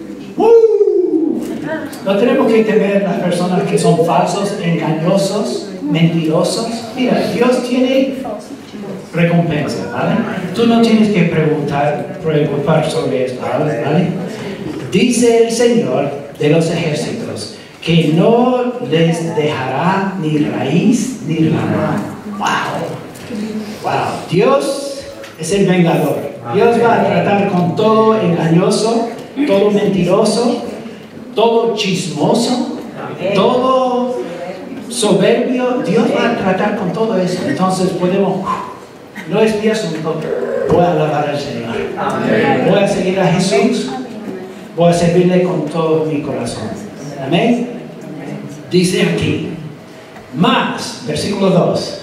No tenemos que temer las personas que son falsos, engañosos, mentirosos. Mira, Dios tiene recompensa, ¿vale? Tú no tienes que preocupar sobre esto, ¿vale? Dice el Señor de los ejércitos que no les dejará ni raíz ni rama. Wow. Dios es el vengador. Dios va a tratar con todo engañoso, todo mentiroso, todo chismoso, todo soberbio. Dios va a tratar con todo eso. Entonces podemos, no es mi asunto, voy a alabar al Señor. Voy a seguir a Jesús, voy a servirle con todo mi corazón. Amén. Dice aquí, más, versículo 2.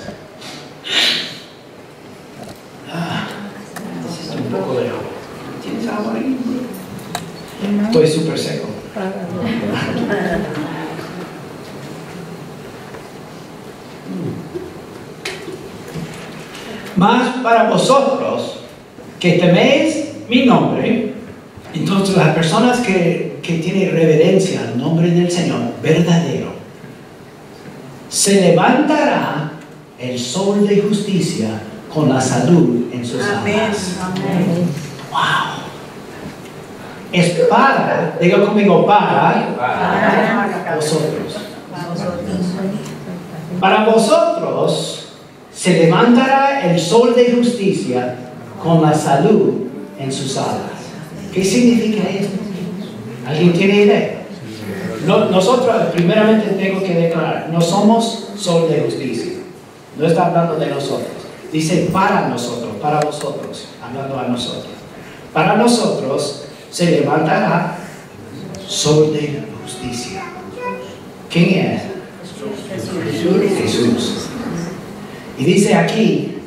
Necesito un poco de agua. ¿Tienes agua ahí? Estoy súper seco. Mas para vosotros que teméis mi nombre, entonces las personas que tienen reverencia al nombre del Señor verdadero, se levantará el sol de justicia con la salud en sus alas. Wow. Es para, diga conmigo, para vosotros. Para vosotros se levantará el sol de justicia con la salud en sus alas. ¿Qué significa esto? ¿Alguien tiene idea? No, nosotros, primeramente tengo que declarar, no somos sol de justicia. No está hablando de nosotros. Dice para nosotros, para vosotros, hablando a nosotros. para nosotros se levantará sol de justicia. ¿Quién es? Jesús. Y dice aquí,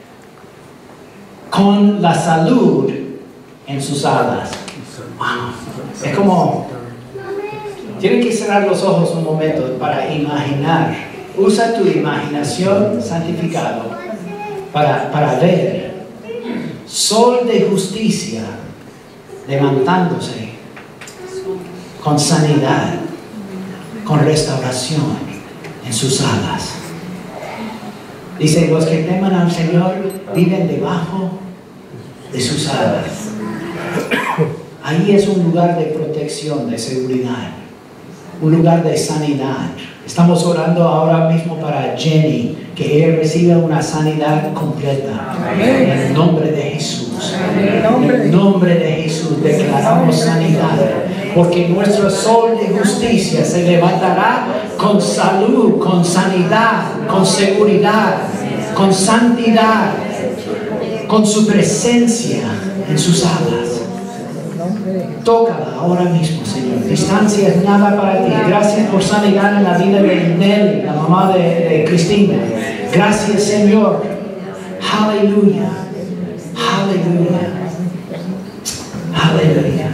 con la salud en sus alas. Wow. Es como, tienen que cerrar los ojos un momento para imaginar. Usa tu imaginación santificado para ver sol de justicia levantándose con sanidad, con restauración en sus alas. Dice, los que teman al Señor viven debajo de sus alas. Ahí es un lugar de protección, de seguridad, un lugar de sanidad. Estamos orando ahora mismo para Jenny, que ella reciba una sanidad completa. En el nombre de Jesús. En el nombre de Jesús declaramos sanidad. Porque nuestro sol de justicia se levantará con salud, con sanidad, con seguridad, con santidad, con su presencia en sus alas. Tócala ahora mismo, Señor. Distancia es nada para ti. Gracias por sanidad en la vida de Nelly, la mamá de Cristina. Gracias, Señor. Aleluya. Aleluya. Aleluya.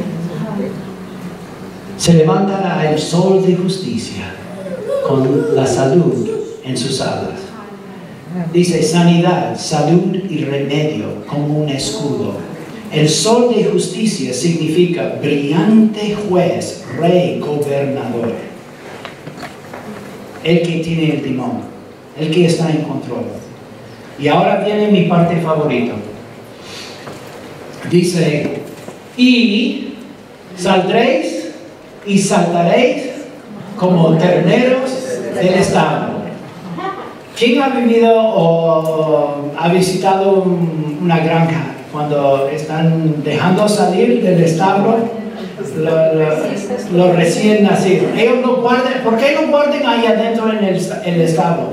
Se levantará el sol de justicia con la salud en sus alas. Dice sanidad, salud y remedio como un escudo. El sol de justicia significa brillante juez, rey, gobernador. El que tiene el timón, el que está en control. Y ahora viene mi parte favorita. Dice, y saldréis y saltaréis como terneros del establo. ¿Quién ha vivido o ha visitado una granja cuando están dejando salir del establo los recién nacidos? Ellos no guardan, ¿por qué no guardan ahí adentro en el establo?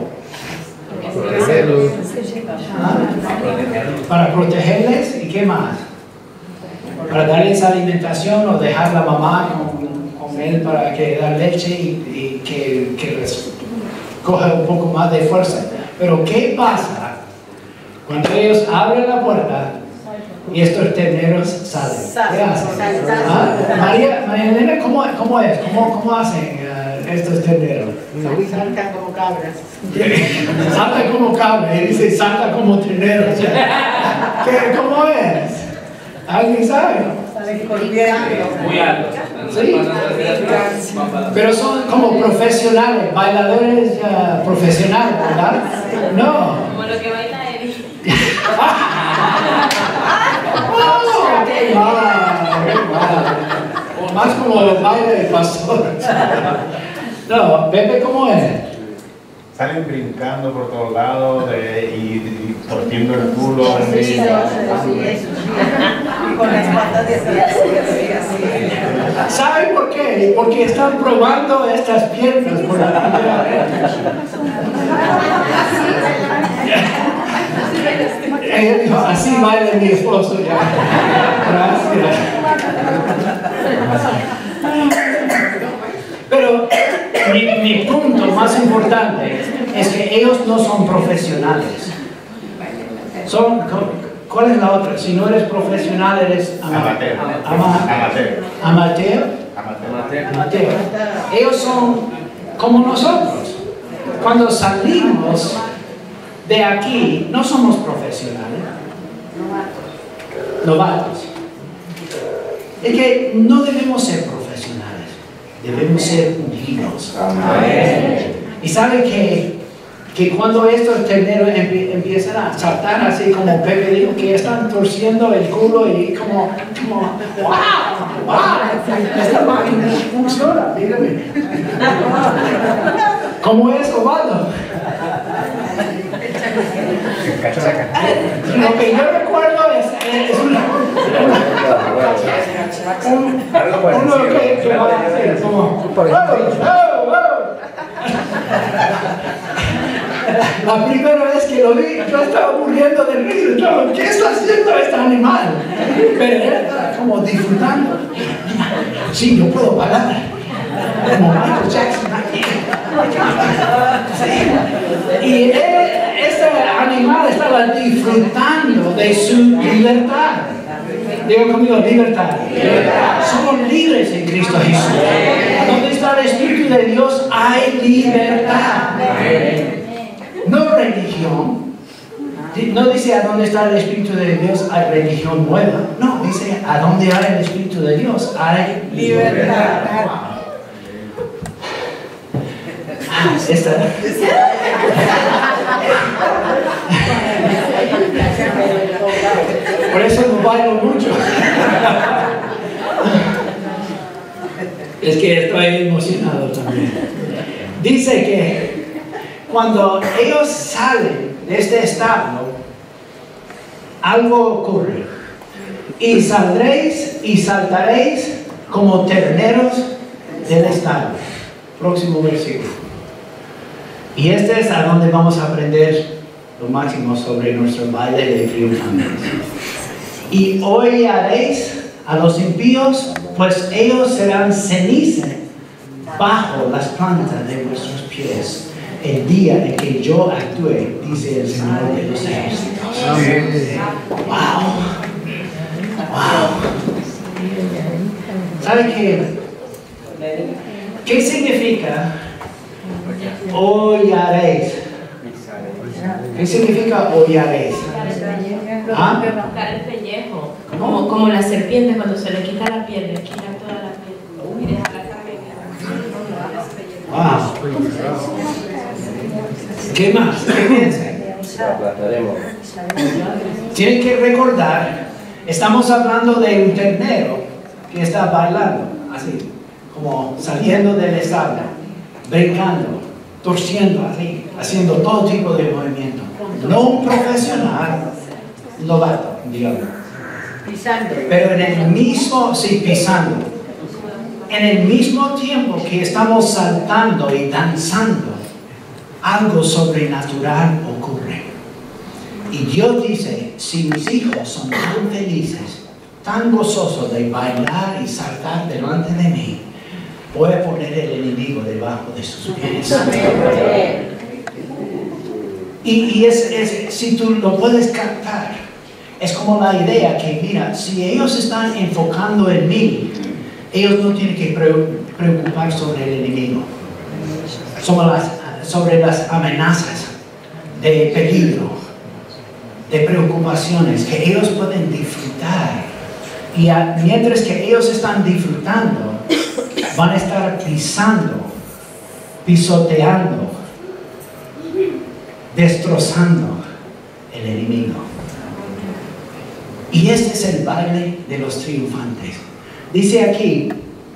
¿Ah? Para protegerles. ¿Y qué más? Para darles alimentación o dejar la mamá con él para que da leche y que les coja un poco más de fuerza. Pero ¿qué pasa cuando ellos abren la puerta y estos terneros salen? ¿Qué hacen? ¿Ah? María Elena, ¿cómo es? ¿Cómo hacen estos terneros? Saltan como cabras. Salta como cabra, y dice salta como ternero. ¿Cómo es? ¿Alguien sabe? Salen corriendo. Muy alto. Sí. Pero son como profesionales, bailadores profesionales, ¿verdad? No. Como lo que baila Eddie. ¡Oh, qué mal! ¡Qué mal! O más como el baile del pastor. No, Pepe, ¿cómo es? Salen brincando por todos lados y torciendo el culo. Sí, con las patas de así. ¿Saben por qué? Porque están probando estas piernas por la primera vez. Ella dijo, así baila mi esposo ya. Gracias. Pero mi punto más importante es que ellos no son profesionales. ¿Cuál es la otra? Si no eres profesional, eres amateur. Amateur. Ellos son como nosotros. Cuando salimos de aquí, no somos profesionales. Novatos. Es que no debemos ser profesionales. Debemos ser ungidos. Y saben que cuando estos terneros empiezan a saltar así como Pepe dijo, que están torciendo el culo y como ¡wow! Esta máquina funciona, dígame. ¿Cómo es, Osvaldo? Lo que yo recuerdo es uno que va a hacer como La primera vez que lo vi, yo estaba muriendo de risa. Estaba, ¿qué está haciendo este animal? Pero él estaba como disfrutando. Sí, yo puedo parar. Como Michael Jackson aquí. Sí. Y este animal estaba disfrutando de su libertad. Digo conmigo, libertad. Somos libres en Cristo Jesús. Donde está el Espíritu de Dios hay libertad. No religión. No dice a dónde está el Espíritu de Dios hay religión nueva. No, dice a dónde hay el Espíritu de Dios hay libertad. Esta. Por eso no bailo mucho. Es que estoy emocionado también. Dice que cuando ellos salen de este establo, algo ocurre. Y saldréis y saltaréis como terneros del establo. Próximo versículo. Y este es a donde vamos a aprender lo máximo sobre nuestro baile de triunfantes. Y hollaréis a los impíos, pues ellos serán ceniza bajo las plantas de vuestros pies, el día en que yo actúe, dice el Señor de los ejércitos. Wow. ¿Sabe qué significa hollaréis? ¿Qué significa hollaréis? ¿Ah? Arrancar el pellejo, como la serpiente cuando se le quita la piel, le quita toda la piel y deja la cabeza. Wow. ¿Qué más? ¿Qué piensan? Tienen que recordar, estamos hablando de un ternero que está bailando, así, como saliendo del establo, brincando, torciendo así, haciendo todo tipo de movimiento. No un profesional, novato, digamos. Pisando. Pero en el mismo, sí, pisando. En el mismo tiempo que estamos saltando y danzando, algo sobrenatural ocurre. Y Dios dice, si mis hijos son tan felices, tan gozosos de bailar y saltar delante de mí, voy a poner el enemigo debajo de sus pies. Y si tú lo puedes captar, es como la idea que, mira, si ellos están enfocando en mí, ellos no tienen que preocupar sobre el enemigo, sobre las amenazas de peligro, de preocupaciones, que ellos pueden disfrutar. Y mientras que ellos están disfrutando, van a estar pisoteando, destrozando el enemigo. Y este es el baile de los triunfantes. Dice aquí,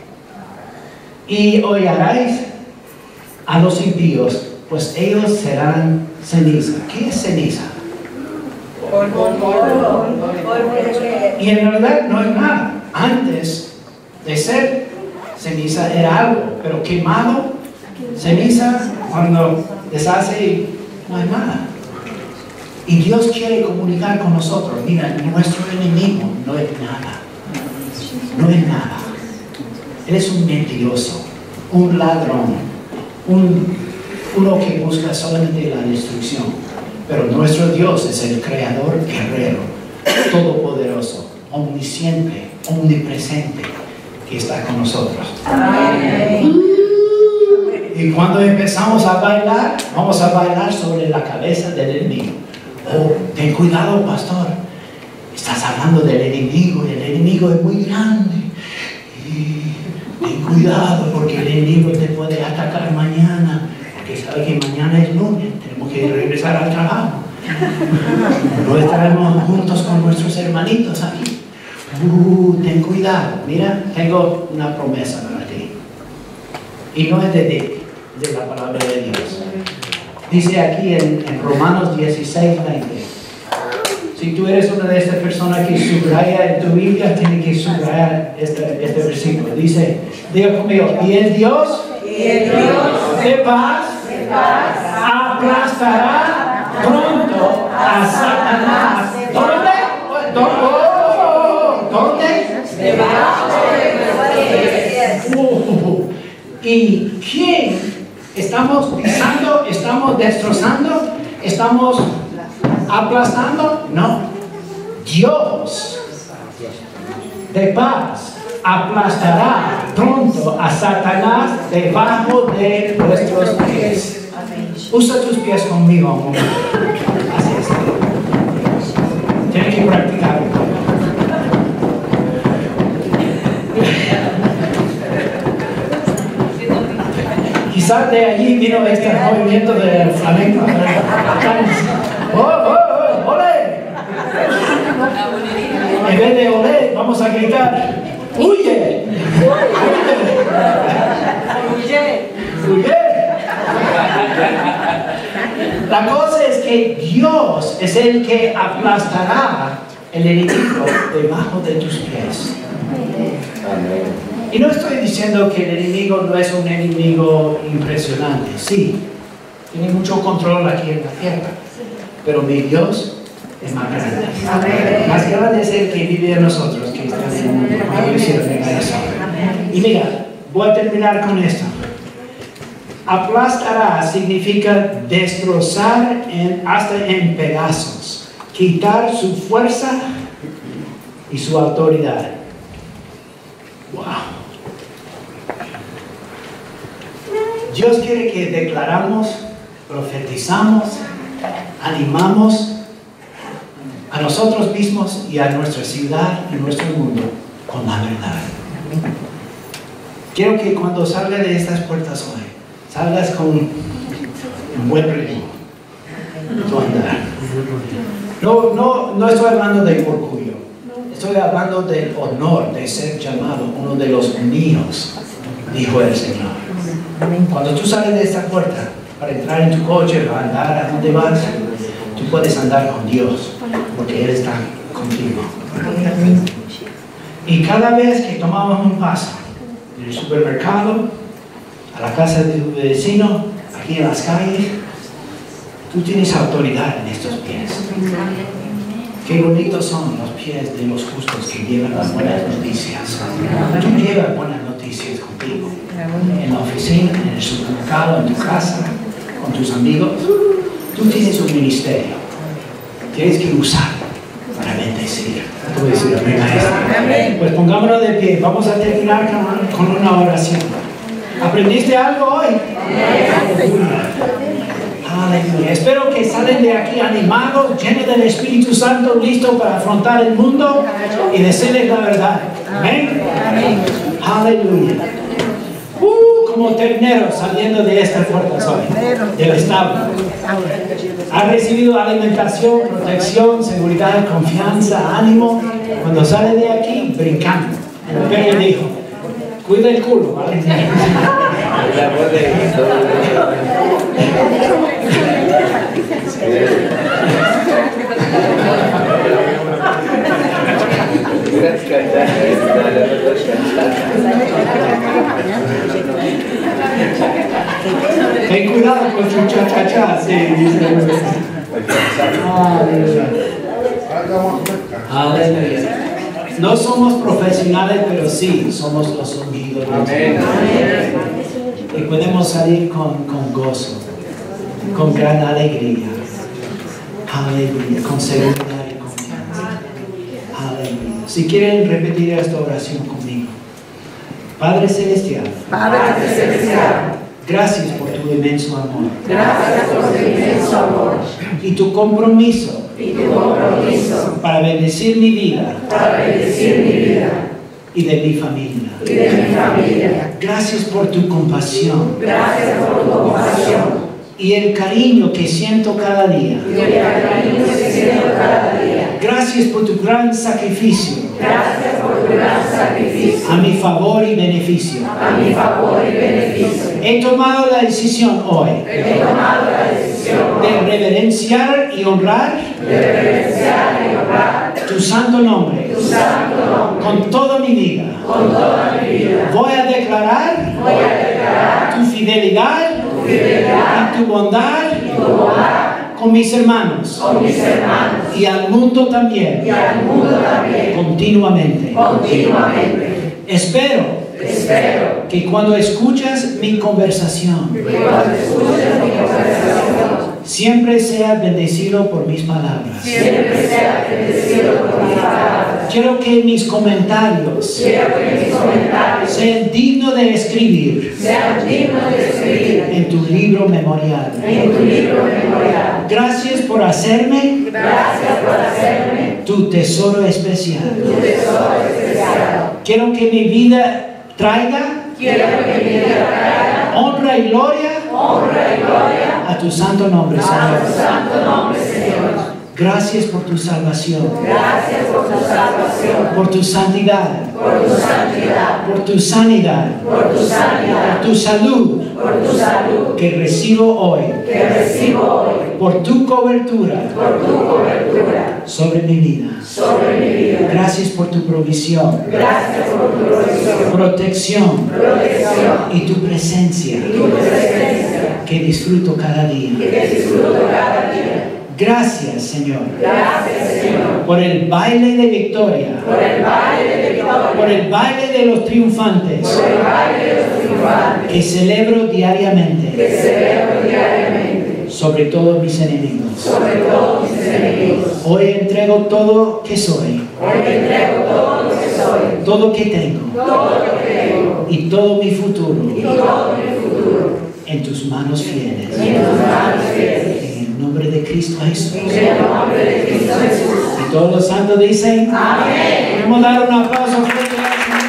y hollaréis a los impíos, pues ellos serán ceniza. ¿Qué es ceniza? Y en realidad no es nada. Antes de ser ceniza era algo, pero quemado, ceniza, cuando deshace, no hay nada. Y Dios quiere comunicar con nosotros. Mira, nuestro enemigo no es nada. No es nada. Él es un mentiroso, un ladrón, uno que busca solamente la destrucción. Pero nuestro Dios es el creador guerrero, todopoderoso, omnisciente, omnipresente, que está con nosotros. Amén. Y cuando empezamos a bailar, vamos a bailar sobre la cabeza del enemigo. Oh, ten cuidado, pastor. Estás hablando del enemigo, y el enemigo es muy grande. Y ten cuidado porque el enemigo te puede atacar mañana. Porque sabe que mañana es lunes, tenemos que regresar al trabajo. No estaremos juntos con nuestros hermanitos aquí. Ten cuidado. Mira, tengo una promesa para ti. Y no es de la palabra de Dios. Dice aquí en Romanos 16:20. Si tú eres una de estas personas que subraya en tu Biblia, tienes que subrayar este versículo. Dice, diga conmigo, y el Dios de paz aplastará pronto a Satanás. ¿Dónde? ¿Dónde? Debajo de nuestros pies. ¿Y quién estamos pisando? ¿Estamos destrozando? ¿Estamos aplastando? No. Dios de paz aplastará pronto a Satanás debajo de vuestros pies. Usa tus pies conmigo un momento. Así es. Tienes que practicarlo. Quizás de allí vino este movimiento del flamenco. ¡Oh, ole! En vez de ole, vamos a gritar: ¡huye! ¡Huye! La cosa es que Dios es el que aplastará el enemigo debajo de tus pies. Y no estoy diciendo que el enemigo no es un enemigo impresionante. Sí, tiene mucho control aquí en la tierra. Pero mi Dios es más grande. Más grande es el que vive en nosotros que está en el mundo. Y mira, voy a terminar con esto. Aplastará significa destrozar hasta en pedazos, quitar su fuerza y su autoridad. Wow. Dios quiere que declaramos, profetizamos, animamos a nosotros mismos y a nuestra ciudad y nuestro mundo con la verdad. Quiero que cuando salga de estas puertas hoy, salgas con un buen ritmo en tu andar. No estoy hablando de orgullo, estoy hablando del honor de ser llamado uno de los míos, dijo el Señor. Cuando tú sales de esta puerta para entrar en tu coche, para andar a donde vas, tú puedes andar con Dios, porque Él está contigo. Y cada vez que tomamos un paso del supermercado a la casa de tu vecino, aquí en las calles, tú tienes autoridad en estos pies. Qué bonitos son los pies de los justos que llevan las buenas noticias. Tú llevas buenas noticias contigo. En la oficina, en el supermercado, en tu casa, con tus amigos. Tú tienes un ministerio. Tienes que usarlo para bendecir. Tú decir amén a esto. Pues pongámonos de pie. Vamos a terminar con una oración. ¿Aprendiste algo hoy? Aleluya. Espero que salen de aquí animados, llenos del Espíritu Santo, listos para afrontar el mundo y decirles la verdad. Amén. Aleluya. Como terneros saliendo de esta puerta hoy, del establo. Han recibido alimentación, protección, seguridad, confianza, ánimo. Cuando sale de aquí, brincando. Pero dijo: cuida el culo, ¿vale? Ten cuidado con su cha-cha-cha, sí, dice. Aleluya. No somos profesionales, pero sí somos los ungidos. Y podemos salir con gozo, con gran alegría. Aleluya, con seguridad y confianza. Aleluya. Si quieren repetir esta oración conmigo. Padre Celestial. Gracias por tu inmenso amor. Y tu compromiso. Para bendecir mi vida. Y de mi familia. Gracias por tu compasión. Y el cariño que siento cada día. Gracias por tu gran sacrificio. A mi favor y beneficio. He tomado la decisión hoy. De reverenciar y honrar. Tu santo nombre. Con toda mi vida. Voy a declarar tu fidelidad y tu bondad con mis hermanos, y al mundo también, continuamente. Espero que cuando escuchas mi conversación, siempre sea bendecido por mis palabras. Quiero que mis comentarios sean dignos de escribir en tu libro memorial. Gracias por hacerme tu tesoro especial. Quiero que mi vida traiga honra y gloria a tu santo nombre, Señor. Gracias por tu salvación. Por tu santidad. Por tu sanidad. Por tu salud. Que recibo hoy. Por tu cobertura. Sobre mi vida. Gracias por tu provisión. Protección. Y tu presencia. Que disfruto cada día. Gracias, Señor. Por el baile de victoria. Por el baile de los triunfantes. Que celebro diariamente. Sobre todos mis enemigos. Hoy entrego todo que soy. Todo que tengo. Y todo mi futuro. En tus manos fieles. En el nombre de Cristo Jesús. Y todos los santos dicen amén. Podemos dar un aplauso fuerte al Señor.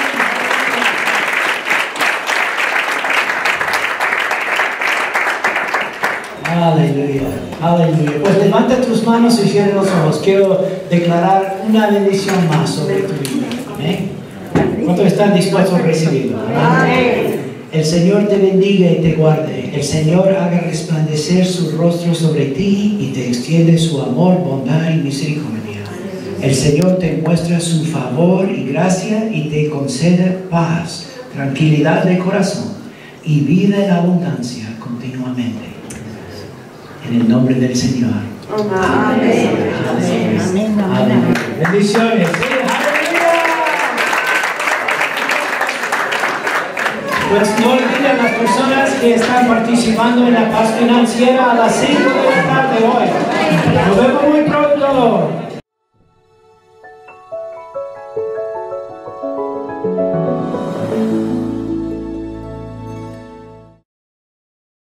Aleluya, aleluya. Pues levanta tus manos y cierra los ojos. Quiero declarar una bendición más sobre tu vida. Amén. ¿Cuántos están dispuestos a recibirlo? Amén. El Señor te bendiga y te guarde. El Señor haga resplandecer su rostro sobre ti y te extiende su amor, bondad y misericordia. El Señor te muestra su favor y gracia y te concede paz, tranquilidad de corazón y vida en abundancia continuamente. En el nombre del Señor. Amén. Amén. Amén. Bendiciones. Pues no olviden las personas que están participando en la paz financiera a las 5 de la tarde hoy. Nos vemos muy pronto.